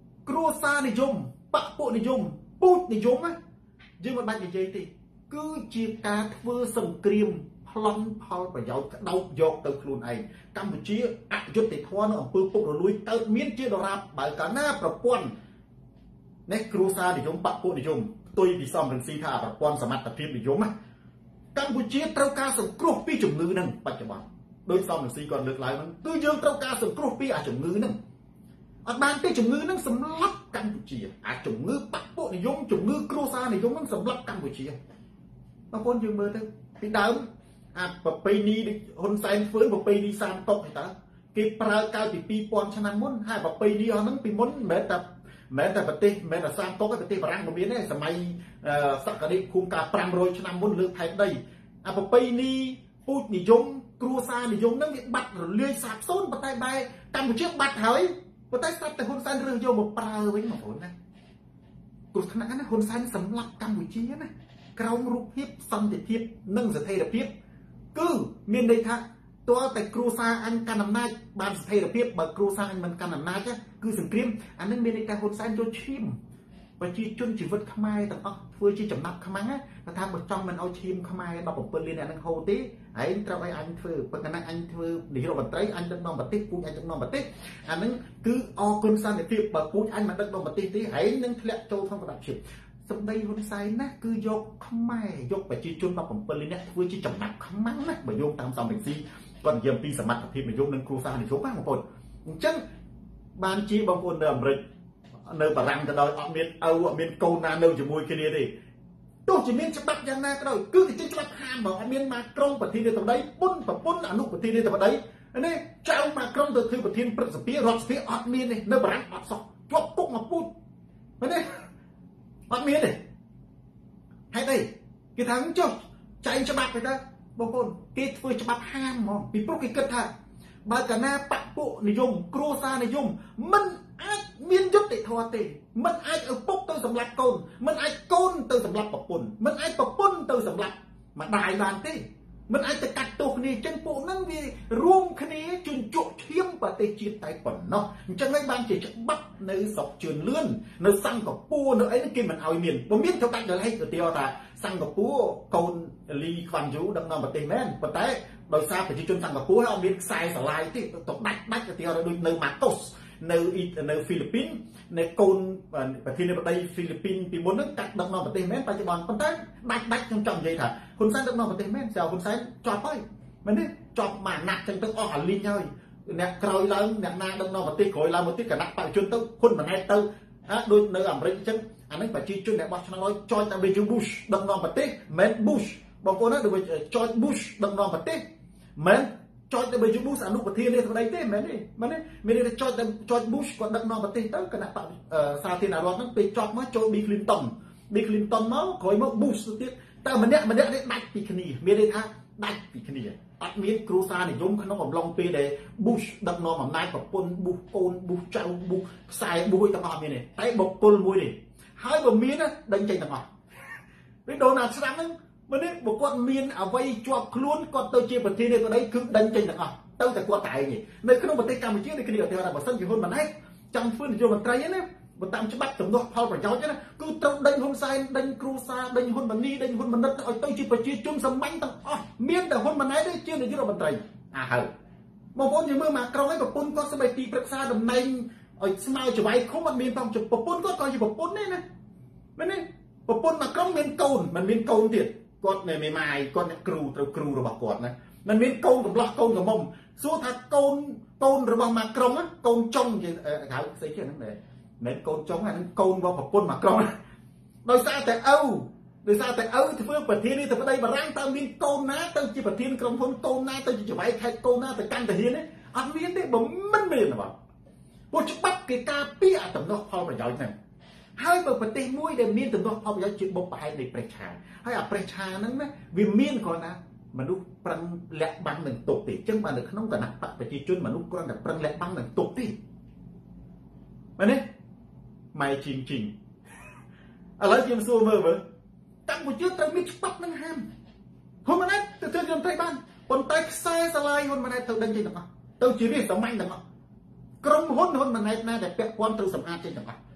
រួសារនិយមបពពួកនិយមពូជនិយមណាយើងមិនបាច់និយាយទេគឺជាការធ្វើសង្គ្រាមប្លន់ផលប្រយោជន៍ក្តោបយកទៅខ្លួនឯងកម្ពុជាអយុត្តិធម៌នៅអំពើពុករលួយកើតមានជាដរាបបើកាលណាប្រព័ន្ធនេះគ្រួសារនិយមបពពួកនិយមផ្ទុយពីសំរងស៊ីថាប្រព័ន្ធសមត្ថភាពនិយមណាកម្ពុជាត្រូវការសង្គ្រោះពីជំងឺហ្នឹងបច្ចុប្បន្នដោយសំរងស៊ីគាត់លើកឡើងហ្នឹងគឺយើងត្រូវការសង្គ្រោះពីជំងឺហ្នឹងអត់បានទេជំងឺហ្នឹងសម្លាប់កម្ពុជាជំងឺបពពួកនិយមជំងឺគ្រួសារនិយមហ្នឹងសម្លាប់កម្ពុជាបងប្អូនយើងមើលទៅពីដើមប្រពៃណីហ៊ុនសែនធ្វើប្រពៃណីសាមតុកហ្នឹងតើគេប្រើកាលពី2000ឆ្នាំមុនហើយប្រពៃណីអស់ហ្នឹងពីមុនមិនមែនតែប្រទេសមិនមែនតែសាមតុកទេប្រទេសបារាំងក៏មានដែរសម័យសក្តិភូមិកាល500ឆ្នាំមុនលើផែនដីប្រពៃណីពូជនិយមគ្រួសារនិយមហ្នឹងវាបាត់រលាយសាបសូន្យប៉ុន្តែបែរកម្ពុជាបាត់ហើយប៉ុន្តែស្រាប់តែហ៊ុនសែនរើសយកមកប្រើវិញបងប្អូនណាគ្រោះថ្នាក់ណាហ៊ុនសែនសម្លាប់កម្ពុជាណាក្រោមរូបភាពសន្តិភាពនិងស្ថិរភាពគឺមានន័យថាតើតែគ្រួសារអញកាន់អំណាចបានស្ថិរភាពបើគ្រួសារអញមិនកាន់អំណាចគឺសង្គ្រាមអានឹងមានន័យថាហ៊ុនសែនយកឈាមប្រជាជនជីវិតខ្មែរទាំងអស់ធ្វើជាចំណាប់ខ្មាំងណាថាបើចង់មិនឲ្យឈាមខ្មែរ17លានអ្នកនឹងហូរទេឯងត្រូវឲ្យអញធ្វើប៉ុន្តែអញធ្វើនាយករដ្ឋមន្ត្រីអញដឹកនាំប្រទេសពូជអញដឹកនាំប្រទេសអានឹងគឺអគុណសន្តិភាពបើពូជអញមិនដឹកនាំប្រទេសទេឯងនឹងធ្លាក់ចូលក្នុងប្រដាប់ជាតិសម្ដីហ៊ុនសែនណាគឺយកខ្មែរយកប្រជាជន17លានអ្នកធ្វើជាចំណាប់ខ្មាំងណាបើយោងតាមសំរងស៊ីគាត់និយាយពីសមត្ថភាពនិយមនិងគ្រួសារនិយមណាបងប្អូនអញ្ចឹងបានជាបងប្អូននៅអាមេរិកនៅបារាំងក៏ដោយអត់មានឪអត់មានកូនណានៅជាមួយគ្នាទេទោះជាមានច្បាប់យ៉ាងណាក៏ដោយគឺគេចេញច្បាប់ហាមមកអត់មានមកក្រុងប្រធានាធិបតីពុនប្រពន្ធអនុប្រធានាធិបតីនេះចៅមកក្រុងទៅធ្វើប្រធានព្រឹទ្ធសភារដ្ឋសភាអត់មានទេនៅបារាំងអត់សោះជាប់គុកមកពូជនេះអត់មានទេហេតុអីគេថាចុះចែងច្បាប់ទៅទៅបងប្អូនគេធ្វើច្បាប់ហាមហ្មងពីព្រោះគេគិតថាបើកាលណាបពពួកនិយមគ្រួសារនិយមមិនអាចមានយុត្តិធម៌ទេមិនអាចឪពុកទៅសម្លាប់កូនមិនអាចកូនទៅសម្លាប់ប្រពន្ធមិនអាចប្រពន្ធទៅសម្លាប់ម្ដាយបានទេមិនអាចទៅកាត់ទោសគ្នាអញ្ចឹងពួកហ្នឹងវារួមគ្នាជញ្ជក់ឈាមប្រទេសជាតិតែប៉ុណ្ណោះអញ្ចឹងហើយបានជាច្បាប់នៅស្រុកជឿនលឿននៅសិង្ហបុរីនៅអីហ្នឹងគេមិនឲ្យមានបើមានទៅដាច់ដល់ហេតុទៅទៀតថាសិង្ហបុរីកូនលីខ្វាន់យូដឹកនាំប្រទេសមែនប៉ុន្តែដោយសារប្រជាជនសិង្ហបុរីអត់មានខ្សែស្រឡាយទេទៅដាច់ទៅទៀតដូចនៅម៉ាកូសនៅហ្វីលីពីននៅកូនប្រធានាធិបតីហ្វីលីពីនពីមុនហ្នឹងកាត់ដឹកនាំប្រទេសមែនបច្ចុប្បន្នប៉ុន្តែដាច់ខ្ញុំចង់និយាយថាហ៊ុនសែនដឹកនាំប្រទេសមែនស្អីហ៊ុនសែនជាប់ហើយមែនទេជាប់មកណាត់ចឹងទៅអស់អាលីងហើយអ្នកក្រោយឡើងអ្នកណាដឹកនាំប្រទេសក្រោយឡើងមកទៀតគណៈបព្វជិជនទៅហ៊ុនម៉ាណែតទៅដូចនៅអាមេរិកអញ្ចឹងអានេះប្រជាជនដែលបោះឆ្នោតឲ្យចច W Bush ដឹកនាំប្រទេសមិន Bush បងប្អូនណាដូចចច Bush ដឹកនាំប្រទេសមិនចច W Bush អនុប្រធានាធិបតីទេមែនទេមែនទេមានតែចច Bush គាត់ដឹកនាំប្រទេសទៅគណៈសាធារណរដ្ឋហ្នឹងពេលចប់មកចូល Bill Clinton មកក្រោយមក Bush ទៅទៀតតែម្នាក់នេះដាច់ពីគ្នាមានន័យថាដាច់ពីគ្នាអត់មានគ្រួសារនិយមក្នុងអំឡុងពេលដែល Bush ដឹកនាំអំណាចប្រពន្ធ Bush កូន Bush ចៅ Bush ខ្សែ Bush ទាំងអស់មានទេតែបុគ្គលមួយនេះហើយបើមានដេញចេញទាំងអស់ពេលដូណាល់ត្រាំហ្នឹងមើលនេះបើគាត់មានអ្វីជាប់ខ្លួនគាត់ទៅជាប្រធានាធិបតីគឺដេញចេញទាំងអស់ទៅតែគាត់តែឯងនៅក្នុងប្រទេសកម្ពុជានេះគ្នាឧទាហរណ៍ថាបើសិនជាហ៊ុនម៉ាណែតចង់ធ្វើនាយកមន្ត្រីណាបើតាមច្បាប់ចំនួនផលប្រយោជន៍ណាគឺត្រូវដេញហ៊ុនសែនដេញគ្រូសាដេញហ៊ុនម៉ាណីដេញហ៊ុនម៉ាណិតឲ្យទៅជាប្រជាជនសាមញ្ញទាំងអស់មានតែហ៊ុនម៉ាណែតទេជានាយករដ្ឋមន្ត្រីហើយបងប្អូនយើងមើលមកក្រុងឯងប្រពន្ធគាត់ស្បែកទីប្រឹក្សាតំណែងឲ្យស្មើច្បាយឃុំអត់មានផងប្រពន្ធគាត់ក៏ជាប្រពន្ធទេណាមែនទេប្រពន្ធមកក្រុងមានកូនមិនមានកូនទៀតគាត់មេម៉ាយគាត់អ្នកគ្រូត្រូវគ្រូរបស់គាត់ណាមិនមានកូនកំឡោះកូនកំមុំសួរថាកូនរបស់មកក្រុងកូនចុងគេហៅស្អីគេហ្នឹងដែរមិនកូនចុងអាហ្នឹងកូនរបស់ប្រពន្ធមកក្រុងដោយសារតែឪធ្វើប្រធានាធិបតីបារាំងតើមានកូនណាទៅជាប្រធានក្រុមហ៊ុនកូនណាទៅជាច្បាយខេត្តកូនណាទៅកាន់ទាហានទេអត់មានទេបើមិនមានទេបងពួកច្បាប់គេការពារតំណោះផលប្រយោជន៍ហ្នឹងហើយបើប្រទេសមួយដែលមានតំណោះផលប្រយោជន៍ជាបុព្វហេតុនៃប្រេះឆាហើយអាប្រេះឆាហ្នឹងណាវាមានគ្រាន់ណាមនុស្សប្រឹងលាក់បាំងនឹងទុកទេអញ្ចឹងបាននៅក្នុងគណៈបកប្រជាជនមនុស្សគ្រាន់តែប្រឹងលាក់បាំងនឹងទុកទេមែនទេម៉ែជីងឥឡូវខ្ញុំសួរមើលកម្ពុជាត្រូវមានច្បាប់នឹងហាមហ៊ុនម៉ាណែតទៅធ្វើរដ្ឋមន្ត្រីបានប៉ុន្តែខ្សែស្រឡាយហ៊ុនម៉ាណែតទៅដេញចេញទាំងអស់ទៅជារាជសាមញ្ញទាំងអស់ក្រុមហ៊ុនម៉ាណែតណាដែលពាក់ព័ន្ធត្រូវសម្អាតចេញទាំងអស់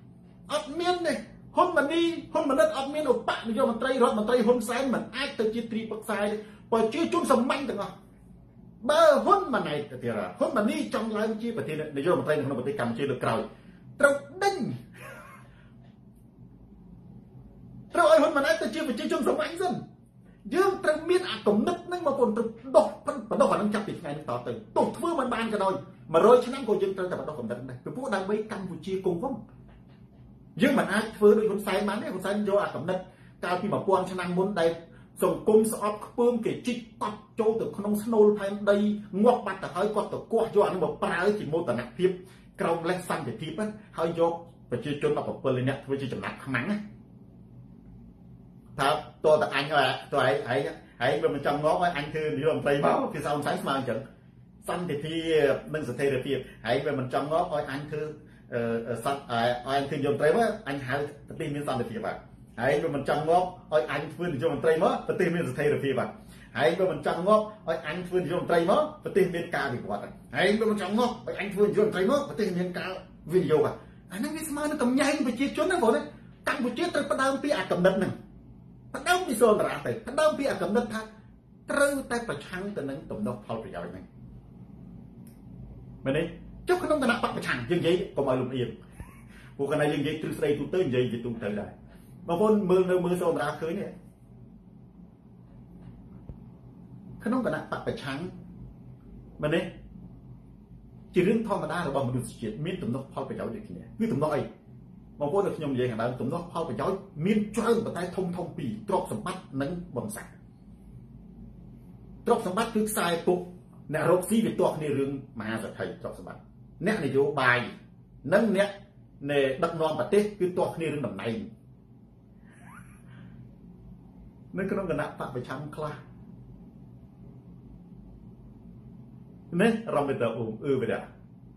អត់មានទេហ៊ុនម៉ាណីហ៊ុនម៉ាណិតអត់មានឧបនាយកមន្ត្រីរដ្ឋមន្ត្រីហ៊ុនសែនមិនអាចទៅជាត្រីប្រឹក្សាទេប្រជាជនសម្បាញ់ទាំងអស់បើហ៊ុនម៉ាណែតទៅទៀតហ៊ុនម៉ាណីចង់ឡើងជាប្រធាននាយកមន្ត្រីក្នុងប្រទេសកម្ពុជាលើកក្រោយត្រូវដេញត្រូវឲ្យហ៊ុនម៉ាណែតទៅជាប្រជាជនសម្បាញ់សិនយើងត្រូវមានអាគំនិតហ្នឹងបងប្អូនត្រូវដោះអានឹងចាប់ពីថ្ងៃនេះតទៅទោះធ្វើមិនបានក៏ដោយ100ឆ្នាំក៏យើងត្រូវតែបដោះគំនិតដែរពីព្រោះដើម្បីកម្ពុជាគង់វង្សយើងមិនអាចធ្វើដូចហ៊ុនសែនបានទេហ៊ុនសែនយកអាគំនិតកាលពី1000ឆ្នាំមុនដែលសង្គមស្អប់ខ្ពើមគេជីកកប់ចូលទៅក្នុងស្នូលផែនដីងាប់បាត់ទៅហើយគាត់ទៅគាស់យកអានោះមកប្រើជាមោទនភាពក្រោមលេសសន្តិភាពហើយយកប្រជាជន17នាក់ធ្វើជាចំណាក់ខ្មាំងណាថាតើតអញឲ្យតើឯងវាមិនចង់ងប់ឲ្យអញធ្វើនាយករដ្ឋមន្ត្រីមកគឺសោមសៃស្មើអញ្ចឹងសន្តិភាពនិងស្ថិរភាពឯងវាមិនចង់ងប់ឲ្យអញធ្វើសត្វឲ្យអញធ្វើនាយករដ្ឋមន្ត្រីមកអញហៅប្រទេសមានសន្តិភាពបាទហើយវាមិនចង់ងាប់ឲ្យអញធ្វើនាយករដ្ឋមន្ត្រីមកប្រទេសមានស្ថិរភាពបាទហើយវាមិនចង់ងាប់ឲ្យអញធ្វើនាយករដ្ឋមន្ត្រីមកប្រទេសមានការវិវត្តហើយវាមិនចង់ងាប់ឲ្យអញធ្វើនាយករដ្ឋមន្ត្រីមកប្រទេសមានការវិនិយោគអាហ្នឹងវាស្មើនឹងកំញែងប្រជាជនណាបងកម្ពុជាត្រូវផ្ដើមពីអាកំណត់ហ្នឹងផ្ដើមពីសូនតារាទៅផ្ដើមពីអាកំណត់ថាត្រូវតែប្រឆាំងទៅនឹងទំនាស់ផលប្រយោជន៍ហ្នឹងមែនទេចុះក្នុងគណៈបកប្រឆាំងយើងនិយាយកុំឲ្យលំអៀងព្រោះកាលណាយើងនិយាយទ្រឹស្ដីទូទៅនិយាយជាទូទៅដែរបងប្អូនមើលសូនតារាឃើញទេក្នុងគណៈបកប្រឆាំងមែនទេជារឿងធម្មតារបស់មនុស្សជាតិមានទំនាស់ផលប្រយោជន៍ដូចគ្នាគឺទំនាស់អីបងប្អូនខ្ញុំនិយាយខាងដើមទំនាស់ផលប្រយោជន៍មានច្រើនប៉ុន្តែធំពីរទ្រព្យសម្បត្តិនិងបំស័ក្តិទ្រព្យសម្បត្តិគឺខ្សែពុកអ្នករកស៊ីវាទាស់គ្នារឿងមហាសេដ្ឋីទ្រព្យសម្បត្តិអ្នកនយោបាយនិងអ្នកដឹកនាំប្រទេសគឺទាស់គ្នារឿងតំណែងនៅក្នុងគណៈបកប្រឆាំងខ្លះនេះរំលឹកទៅវាដែរ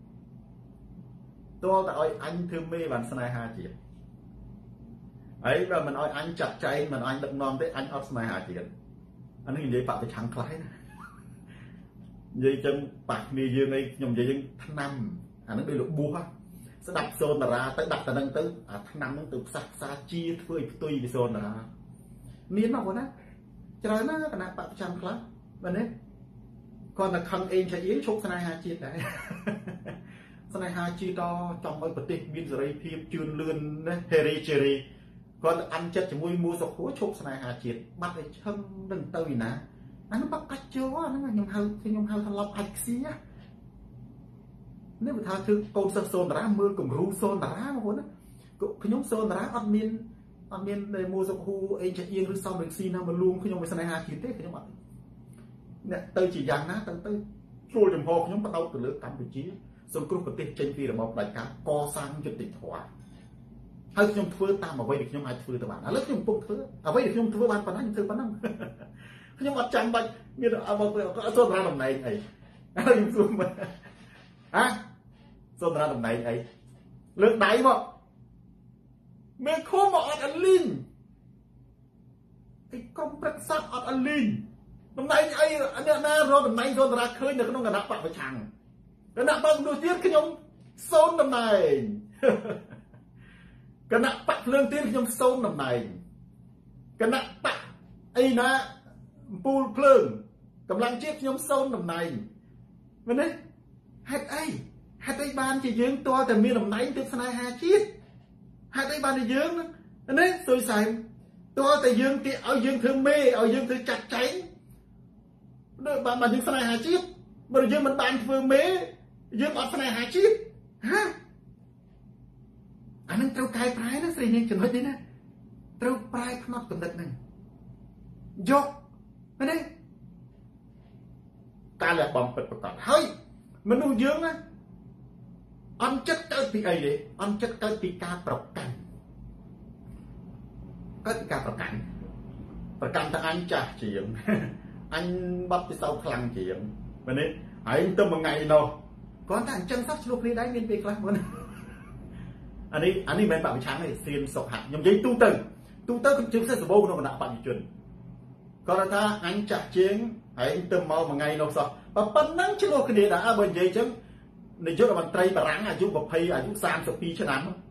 តើតែឲ្យអញធ្វើមេបានស្នេហាជាតិហើយបើមិនឲ្យអញចាត់ចែងមិនអញដឹកនាំទេអញអត់ស្នេហាជាតិអានេះនិយាយបកប្រឆាំងខ្លះណានិយាយចឹងបាក់គ្នាយើងឯងខ្ញុំនិយាយយើងឆ្នាំអានឹងដូចលបួសស្ដាប់សូនតារាទៅដាក់តែនឹងទៅអាឆ្នាំហ្នឹងទៅផ្សះផ្សាជាធ្វើឲ្យផ្ទុយពីសូនតារាមានមកបងណាច្រើនណាគណៈបកប្រឆាំងខ្លះមែនទេគាត់តែខឹងអេងឆៃអៀងឈប់ស្នេហាជាតិដែរស្នេហាជាតិចង់ឲ្យប្រទេសមានសេរីភាពជឿនលឿនណាហេរីជេរីគាត់អន់ចិត្តជាមួយមូសុខួរឈប់ស្នេហាជាតិបាត់ឲ្យឈឹងនឹងទៅឯណាអានោះបាក់កាច់ចូលអាហ្នឹងខ្ញុំហៅថាឡប់អាចខ្ស៊ីណានេះបើថាគឺកូនសិស្សសូនតារាមើលគំរូសូនតារាបងប្អូនណាខ្ញុំសូនតារាអត់មានមូសុខួរអេងឆៃអៀងឬសំរងស៊ីណាមកលួងខ្ញុំទៅស្នេហាជាតិទេខ្ញុំអត់អ្នកទៅជាយ៉ាងណាទៅជួលចំហខ្ញុំបដោតទៅលើកម្ពុជាសង្គ្រោះប្រទេសចេញពីរបបផ្ដាច់ការកសាងយុត្តិធម៌ហើយខ្ញុំធ្វើតាមអ្វីដែលខ្ញុំអាចធ្វើទៅបានឥឡូវខ្ញុំកំពុងធ្វើអ្វីដែលខ្ញុំធ្វើបានប៉ុណ្ណាខ្ញុំធ្វើប៉ុណ្ណឹងខ្ញុំអត់ចាំបាច់មានអត់សូនតារាតំណែងអីហើយខ្ញុំសួរមើលសូនតារាតំណែងអីលើកដៃមកមេឃុំមកអត់អលីងអីកុំព្រឹកសត្វអត់អលីងតំណែងអីអ្នកណារកតំណែងសូនតារាឃើញនៅក្នុងគណៈបកប្រឆាំងគណៈបកមនុស្សទៀតខ្ញុំសូនតំណែងគណៈបកភ្លើងទៀនខ្ញុំសូនតំណែងគណៈបកអីណាពូលភ្លើងកម្លាំងជាតិខ្ញុំសូនតំណែងមែនទេហេតុអីបានជាយើងតើតែមានតំណែងទើបស្នេហាជាតិហេតុអីបានជាយើងនេះសុយសែនតើតែយើងគេឲ្យយើងធ្វើមេឲ្យយើងធ្វើចាត់ចែងដូចបានយើងស្នេហាជាតិបើយើងមិនបានធ្វើមេយើងអត់ស្នេហាជាតិអានឹងត្រូវកែប្រែណាស្រីនាងចំណុចនេះណាត្រូវប្រែផ្នត់កំណត់ហ្នឹងយកមែនទេការលះបង់ពិតប្រាកដហើយមនុស្សយើងណាអន់ចិត្តកើតពីអីទេអន់ចិត្តកើតពីការប្រកាន់កើតពីការប្រកាន់តែអញចាស់ជាងអញបាត់ពិសោធន៍ខ្លាំងជាងមែនទេហើយទៅមួយថ្ងៃនោះគាត់ថាអញ្ចឹងសោះឆ្លោះគ្នាដែរមានពេលខ្លះមើលអានេះមិនមែនបកប្រឆាំងទេសៀនសុខហៈខ្ញុំនិយាយទូទៅខ្ញុំជឿសេះសបោក្នុងគណៈបព្វជិជនគាត់ថាអញចាស់ជាងហើយទៅមកមួយថ្ងៃនោះសោះប៉ុណ្ណឹងឆ្លោះគ្នាដែរបើនិយាយអញ្ចឹងនាយករដ្ឋមន្ត្រីបារាំងអាយុ20អាយុ32ឆ្នាំ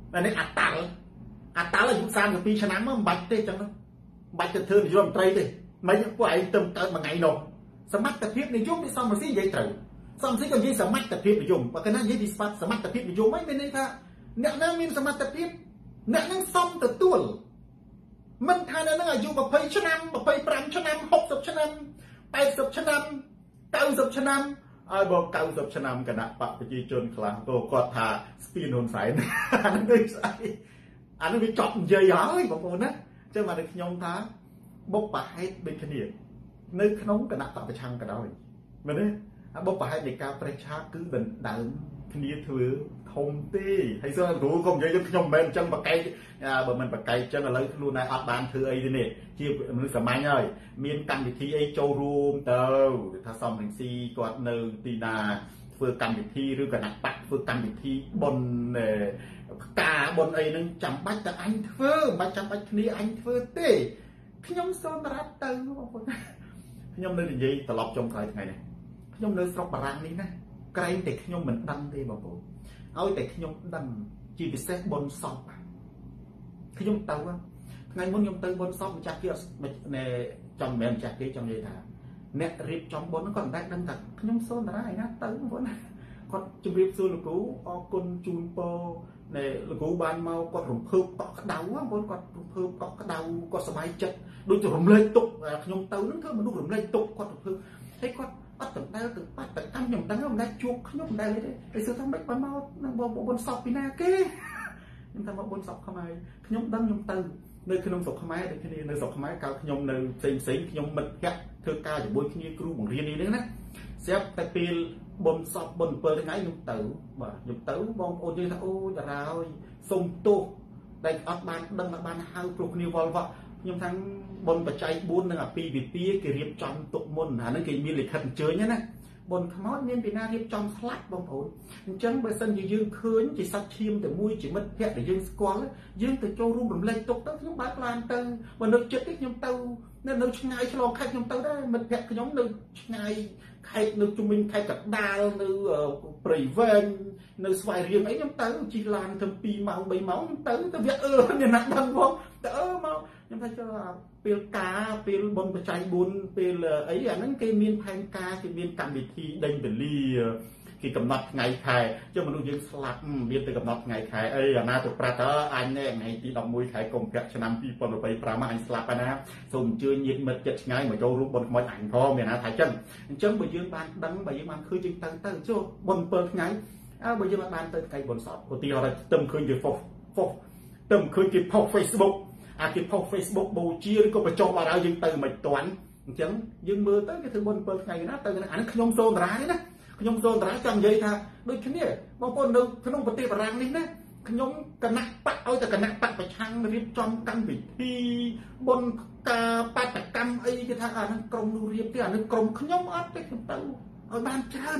อันนี้อัตตาอายุ30 ปีชนะมันบัดเต้จังบัดจะเธอในยมไตรเต้ไม่ยังปล่อยเติมเติมมาไงหนอสมัติแต่เพียบในยมที่ซ้ำมาสิยัยเต๋อซ้ำสิก็ยิ่งสมัติแต่เพียบในยมเพราะฉะนั้นยิ่งดิสปัตสมัติแต่เพียบในยมไม่เป็นไรค่ะเนี่ยนั่งมีสมัติแต่เพียบเนี่ยนั่งซ้ำแต่ตัวมันทานนั่งอายุแบบไปชนะแบบไปปรำชนะ60 ชนะ80 ชนะ90 ชนะไอ้บอก90 ชนะกันนะปะไปจีจนคลางโตกอดทาสปีนโนนสายอันนั้นไม่ใช่อันนั้นไปจับเยอะๆบอกผมนะเจ้ามาในขยงท้าบกปะให้เป็นขณีในขนมกันนะปะไปช่างกันได้เหมือนนี้บกปะให้ในการประชาคือเป็นดังขณีถือทงตีให้เสื้อรู้คงเยอะๆขยมเป็นจังปะไก่บ่มันปะไก่จังอะไรรู้ในอัดบานถือไอ้นี่ที่มันสมัยเลยมีกันวิธีไอ้โจรูมเตอถ้าซ้อมหนึ่งซีกอดเนอตีนาฝึกกันวิธีหรือกันนักปักฝึกกันวิธีบนกาบนไอ้นั่งจำบัตรแต่อันเฟื่องมาจำบัตรนี้อันเฟื่องเต้ขยมซ้อมรัดเตอขยมเนยดีตลอดจมใครไงเนี่ยขยมเนยสอบปรางนี้นะไกลแต่ขยมเหมือนดังเต้บอกผมเอาแต่ขยมดังจีบเซตบนสอบขยมเตาไงมุนยมเตาบนสอบมันจะเกี่ยวในจำแม่จากที่จำเลยท่าเนี่ยรีบจำบนนั่นก่อนได้ดังแต่ขยมโซนอะไรนะเตาบนก็จุดรีบซูลูกูออกคนจูนโปในลูกูบานเมาก็รวมเพิ่มเกาะกระดาวบนก็รวมเพิ่มเกาะกระดาวก็สบายจัดโดยจะรวมเลยตุกขยมเตานั่นเธอมันดูรวมเลยตุกก็รวมเพิ่มให้ก็ปัดตึกได้ตึกปัดตึกอันยมดังมันได้จุกขยมได้เลยไอ้เสือทำแบบเมานั่งบนสอบปีนาเก้ยังทำมาบนสอบขมายขยมดังยมเตาในขนมสอบขมายในที่นี้ในสอบขมายการขยมในเซ็งเซ็งขยมมันแค่เธอกาอยู่บนที่นี่ครูของเรียนนี้เลยนะเสียบแต่ปีบนสอบบนเปิดไงยมเต๋อบ่ยมเต๋อบองโอนยังท่าโอ้ดาราวส่งตู้ได้อัดบานดังบานหาวปลุกนิววอลวะยมทั้งบนปัจจัยบุญนั่งปีบิดปีเกี่ยวกับจอมตุกมนนั่นคือมีเหล็กขันเจอเนี่ยนะบนขมอดเนี่ยปีนาเรียบจอมสลัดบางโอนจังเบอร์ซันยืนคืนจีสักทีมแต่มวยจีมัดแพะแต่ยืนสควอลยืนแต่โจรุ่มรำเลยตกตั้งยมบาปลานเต๋อวันนึกจุดที่ยมเต๋อนั่นนึกช่างไงฉลองใครยมเต๋อได้มันแพะขยมนึกช่างไงใครนึกจุมินใครกับดาลนึกปริเวนนึกสวายเรียงไอ้ยมเต๋อจีลานทำปีเมาใบเมายมเต๋อแต่เบียเนี่ยนักดังวงแต่เมายมไทยจะเปลกาเปลบนปัจจัยบุญเปลไอ้อย่างนั้นเกมีนแพงกาเกมีนการวิธีเดินเป็นลีกี่กำหนดไงใครเจ้ามันดูยังสลับเบียนแต่กำหนดไงใครน่าจะประเทศอันนี้ไงที่ดอกมวยไข่กงแกะชนะปีปนไปประมาณสลับนะส่งเชื่อยินมันจะไงเหมือนโจรูปบนขโมยอ่างทองเนี่ยนะไทยจังไปยืนบานดังไปยืนมันคือจึงตั้งโจบนเปิดไงไปยืนบานเติมไก่บนสอบปกติเราเติมคืนกี่เติมคืนกี่พอกเฟซบุ๊กกี่พอกเฟซบุ๊กบูจีหรือก็ไปจองว่าเรายังเติมไม่ตวนจังยืนมือเติมก็ถือบนเปิดไงนะเติมอันนั้นขยมโซนร้ายนะขยมโซนร้ายจำยัยท่าโดยแค่นี้บางคนดูขนมปฏิบัติรังนี่นะขยมกันนักปักเอาแต่กันนักปักไปช่างรีบจอมกันวิธีบนกาปัตกรรมไอ้ที่ทางนั้นกรมดูเรียบที่อันนั้นกรมขยมอัดไปขึ้นเตาเอาบานจาน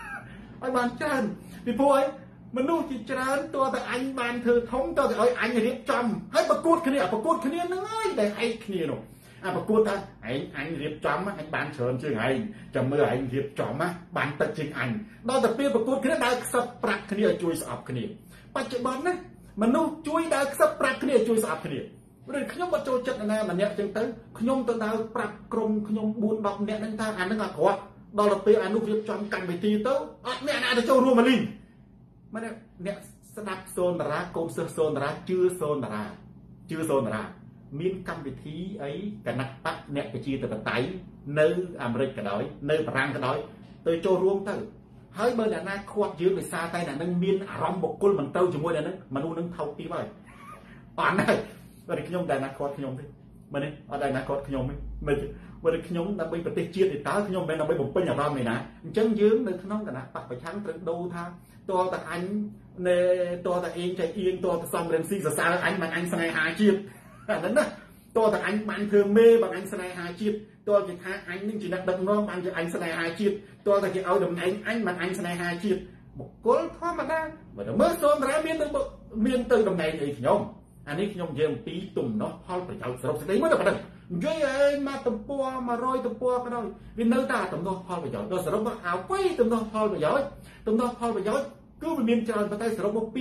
พี่พวยมันดูจิตจานตัวแต่อันบานเธอท้องตัวแต่อันเรียบจอมให้ประกวดคะแนนน้อยได้ให้คะแนนหนูประกวดท่าanh riệp chóm anh bán sờn chứ anh chấm mưa anh riệp chóm bán tận chính anh đó tập viênประกวดคะแนนได้สับปรับคะแนนช่วยสอบคะแนนปัจจุบันนะมันนู่ช่วยได้สับปรับคะแนนช่วยสอบคะแนนเรื่องขยมมาโจจัดนะมันเนี่ยจังตึ้งขยมตัวดาวปรับกรมขยมบุญดอกเนี่ยนั่งทางอันนั่งหัวดอลลาร์เปอนุเรียบจอมกันไปทีเต้าเนี่ยน่าจะโจรวมมาลิงมันเนี่ยสนับโซนดาราโกนเสือโซนดาราจื้อโซนดารามีกรรมวิธีไอ้กันนักปักเนี่ยไปจีตัวไตเนื้ออเมริกาดอยเนื้อฝรั่งกระดอยตัวโจรวมเต้าเฮ้ยเมื่อนั้นขวดยืมไปซาไตน่ะนั่งมีนอารมณ์บกกุลมันเต้าจมูกนั่นมันดูนั่งเท่าปีไปอ่านได้วันนี้ขยมได้นักขวดขยมดิมันนี่เอาได้นักขวดขยมไหมมันวันนี้ขยมนับไปปฏิเชียติตาขยมไปนับไปบ่มเป็นอย่างไรไหมนะจังยืมในขนมกันนะปักไปชั้นตึกดูท่าตัวแต่อันในตัวแต่เองใจเอียงตัวแต่ซอมเรนซีสซาอันมันอันสไนหาชีพนั้นนะตัวแต่อันมันเธอเมย์บางอันสไนหาชีพตัวจะท่าอันนึงจีนักดังน้องมันจะอันสไนหาชีพตัวแต่จะเอาดำอันมันอันสไนหาชีพบุกโกลข้อมาได้เมื่อโซนร้ายเมียนตึงดำไหนไอ้ขยมอันนี้ขยมเยี่ยมปีตุ่มเนาะพอไปเอาสรุปสิ่งนี้เมื่อไหร่ย่อยมาตุ่มปัวมาโรยตุ่มปัวก็ได้วินเนอร์ตาตุ่มน้องพอไปย่อยโดยสรุปว่าเอาไปตุ่มน้องพอไปย่อยก็มันมีจานไปได้สรุปว่าปี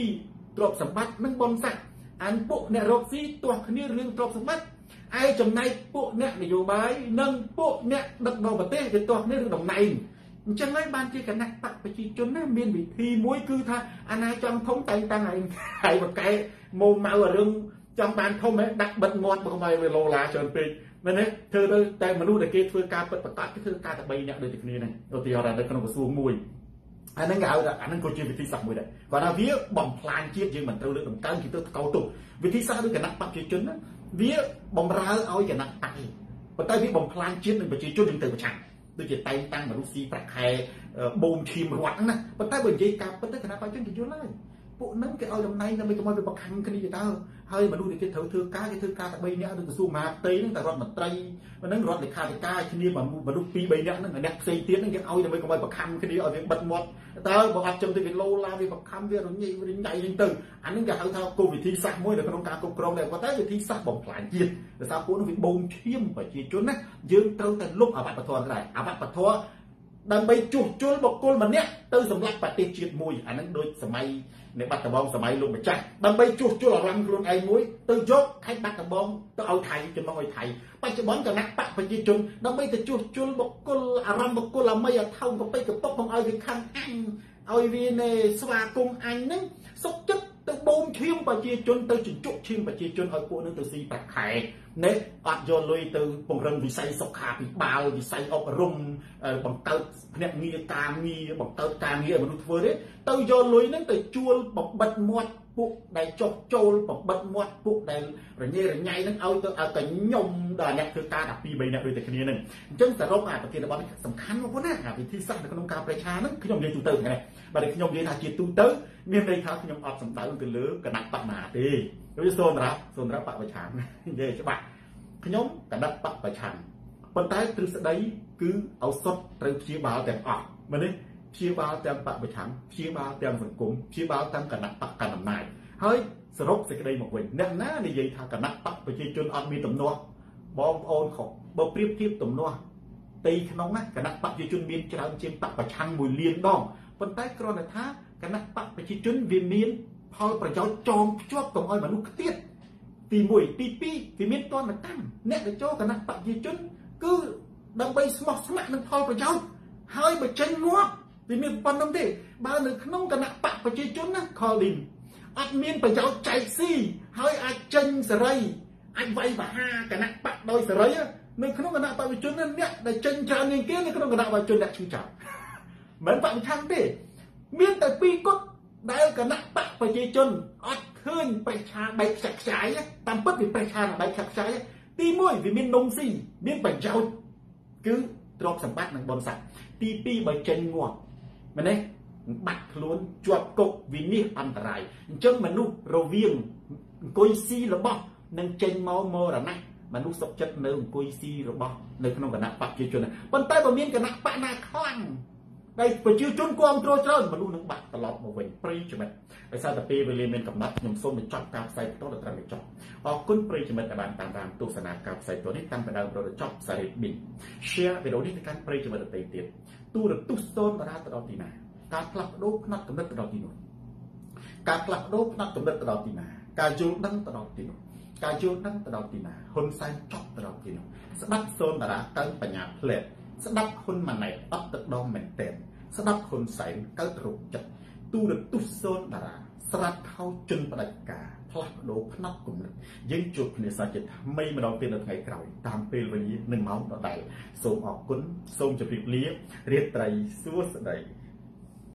ទ្រព្យសម្បត្តិនិងបុណ្យស័ក្តិអានពួកអ្នករកស៊ីទាស់គ្នារឿងទ្រព្យសម្បត្តិឯចំណែកពួកអ្នកនយោបាយនិងពួកអ្នកដឹកនាំប្រទេសវាទាស់គ្នារឿងតំណែងអញ្ចឹងហើយបានជាគណៈបកប្រជាជនណាមានវិធីមួយគឺថាអាណាចង់ធំតែងតាំងហើយបកកែម៉ូម៉ៅរឿងចង់បានធំហ៎ដាក់បិទមាត់មកឲ្យវាឡូឡាច្រើនពេកមែនទេធ្វើទៅតែមនុស្សដែលគេធ្វើការពិតប្រាកដគេធ្វើការតែ3នាក់ដូចគ្នាហ្នឹងឧទាហរណ៍នៅក្នុងក្រសួងមួយអាហ្នឹងគេហៅថាអាហ្នឹងក៏ជាវិធីសាស្ត្រមួយដែរគាត់ថាវាបំផ្លាញជាតិយើងមិនត្រូវលើកតម្កើងគេទៅកោទុកវិធីសាស្ត្រដូចគណៈបកប្រជាជនណាវាបំរើឲ្យគណៈបកឯងប៉ុន្តែវាបំផ្លាញជាតិនិងប្រជាជនយើងទៅប្រឆាំងដូចជាតែងតាំងមនុស្សស៊ីប្រាក់ខែបូមឈាមរត់ហ្នឹងណាប៉ុន្តែបើនិយាយការពិតទៅគណៈបកប្រជាជនគេយល់ហើយពួកហ្នឹងគេឲ្យតំណែងដើម្បីកុំឲ្យវាប្រខំគ្នាទៅហើយមនុស្សដែលគេត្រូវធ្វើការគេធ្វើការតែ3នាក់នៅក្រសួងមហាផ្ទៃហ្នឹងតែរដ្ឋមន្ត្រីហ្នឹងរដ្ឋលេខាធិការគ្នាមនុស្ស2 3នាក់ហ្នឹងអ្នកផ្សេងទៀតហ្នឹងគេឲ្យដើម្បីកុំឲ្យប្រខំគ្នាឲ្យវាបិទមាត់តើបើអត់ចឹងទៅវាឡូឡាវាប្រខំវារញ៉ៃវិញដៃហ្នឹងទៅអាហ្នឹងគេហៅថាគោលវិធីសាស្ត្រមួយនៅក្នុងការគ្រប់គ្រងដែរប៉ុន្តែវិធីសាស្ត្របំផ្លាញជាតិដោយសារពួកហ្នឹងវាបូមឈាមប្រជាជនណាយើងត្រូវតែលុបអវត្តធម៌ដែរអវត្តធម៌ដើម្បីជួសជុលបុគ្គលម្នាក់ទៅសម្រាប់ប្រទេសជាតិមួយអាហ្នឹងដូចសម័យនៃបាត់ដំបងសម័យលោកម្ចាស់ដើម្បីជួសជុលអារម្មណ៍ខ្លួនឯងមួយទៅយកខេត្តបាត់ដំបងទៅឲ្យថៃចំណងឲ្យថៃបច្ចុប្បន្នគណៈបកប្រជាជនដើម្បីទៅជួសជុលបុគ្គលអារម្មណ៍បុគ្គលអាមីអាថោងកប៉ិកប៉ុកមកឲ្យវាខំអញឲ្យវានៃស្វាគមន៍អញហ្នឹងសុកចិត្តទៅបូមឈាមប្រជាជនទៅជញ្ជក់ឈាមប្រជាជនឲ្យពួកនឹងទៅស៊ីប្រាក់ខែនេះអត់យកលុយទៅពង្រឹងវិស័យសុខាភិបាលវិស័យអប់រំបង្កើតភ្នាក់ងារការងារបង្កើតការងារឲ្យមនុស្សធ្វើទេទៅយកលុយហ្នឹងទៅជួលបំបិទមាត់ពួកដែលចុះចូលបំបិទមាត់ពួកដែលរញ៉េរញ៉ៃហ្នឹងឲ្យទៅឲ្យតែញុំដល់អ្នកធ្វើការ12 3នាក់ដូចតែគ្នាហ្នឹងអញ្ចឹងសរុបអាប្រធានបទសំខាន់មកប៉ុណ្ណាអាវិធីសាស្ត្រនៅក្នុងការប្រឆាំងហ្នឹងខ្ញុំនិយាយទូទៅហ្នឹងបាទខ្ញុំនិយាយថាជាទូទៅមានន័យថាខ្ញុំអត់សំដៅទៅលើគណៈបកណាទេដូចសូមរាប់បកប្រឆាំងនិយាយច្បាស់ខ្ញុំគណៈបកប្រឆាំងប៉ុន្តែទ្រឹស្ដីគឺឱសថត្រូវព្យាបាលទាំងអស់មែនទេព្យាបាលទាំងបកប្រឆាំងព្យាបាលទាំងសង្គមព្យាបាលទាំងគណៈបកកណ្ដាលអំណាចហើយសរុបសេចក្តីមកវិញអ្នកណានិយាយថាគណៈបកប្រជាជនអត់មានទំនាស់បងប្អូនខុសបើប្រៀបធៀបទំនាស់ទីក្នុងណាគណៈបកប្រជាជនមានច្រើនជាងបកប្រឆាំង1លានដងប៉ុន្តែគ្រាន់តែថាគណៈបកប្រជាជនវាមានផលប្រយោជន៍ចងភ្ជាប់កុំឲ្យមនុស្សខ្ទាតទី1ទី2វាមានតនកម្មអ្នកដែលចូលគណៈបកប្រជាជនគឺដើម្បីស្មោះស្ម័គ្រនឹងផលប្រយោជន៍ហើយបើចេញងាប់វាមានប៉ុណ្្នឹងទេបើនៅក្នុងគណៈបកប្រជាជនណាខលឌីនអត់មានប្រយោជន៍ចែកស៊ីហើយអាចចេញសេរីអាចវាយបហាគណៈបកដោយសេរីនៅក្នុងគណៈបកប្រជាជនអ្នកដែលចេញច្រើនជាងគេនៅក្នុងគណៈបកប្រជាជនអ្នកឈឺចាប់មិនបកប្រឆាំងទេមានតែ2គត់ដែលគណៈបកប្រជាជនអត់ឃើញប្រឆាបែកខ្ចាក់ខ្ចាយតាមពិតវាប្រឆាបែកខ្ចាក់ខ្ចាយទី1វាមាននំស៊ីមានប្រយោជន៍គឺទ្រព្យសម្បត្តិនិងបុណ្យស័ក្តិទី2បើចេញងាប់មែនទេបាត់ខ្លួនជាប់គុកវិនិច្ឆ័យអន្តរាយអញ្ចឹងមនុស្សរវាងអង្គុយស៊ីរបស់និងចេញមកមរណៈមនុស្សសុខចិត្តនៅអង្គុយស៊ីរបស់នៅក្នុងគណៈបកប្រជាជនប៉ុន្តែបើមានគណៈបកណាខ្លាំងដែលប្រជាជនគ្រប់គ្រងច្រើនមនុស្សនឹងបាត់ត្រឡប់មកវិញប្រិយមិត្តដោយសារតែពេលវេលាមានកំណត់ខ្ញុំសូមបញ្ចប់ការផ្សាយបន្តដល់ត្រឹមបញ្ចប់អរគុណប្រិយមិត្តដែលបានតាមទស្សនាការផ្សាយបន្តនេះតាំងពីដើមដល់ចប់សារីប៊ីន share វីដេអូនេះទៅកាន់ប្រិយមិត្តដទៃទៀតទូរទស្សន៍សូនតារាទៅដល់ទីណាការផ្លាស់ប្ដូរផ្នែកកំណត់ទៅដល់ទីនោះការផ្លាស់ប្ដូរផ្នែកកំណត់ទៅដល់ទីណាការយល់ដឹងទៅដល់ទីនោះការយល់ដឹងទៅដល់ទីណាហ៊ុនសែនចប់ទៅដល់ទីនោះស្ដាប់សូនតារាកើបញ្ញាផ្លែតស្ដាប់ហ៊ុនម៉ាណែតអត់ទឹកដងមែនតែនស្ដាប់ហ៊ុនសែនកើតរោគចិត្តទូរទស្សន៍សូនតារាស្រាប់ខោជន់ផ្ដាច់ការផ្លាស់ប្ដូរផ្នែកគំនិតយើងជួបគ្នាសាជាថ្មីម្ដងទៀតនៅថ្ងៃក្រោយតាមពេលវេលានឹងម៉ោងដដែលសូមអរគុណសូមជម្រាបលារាត្រីសួស្ដី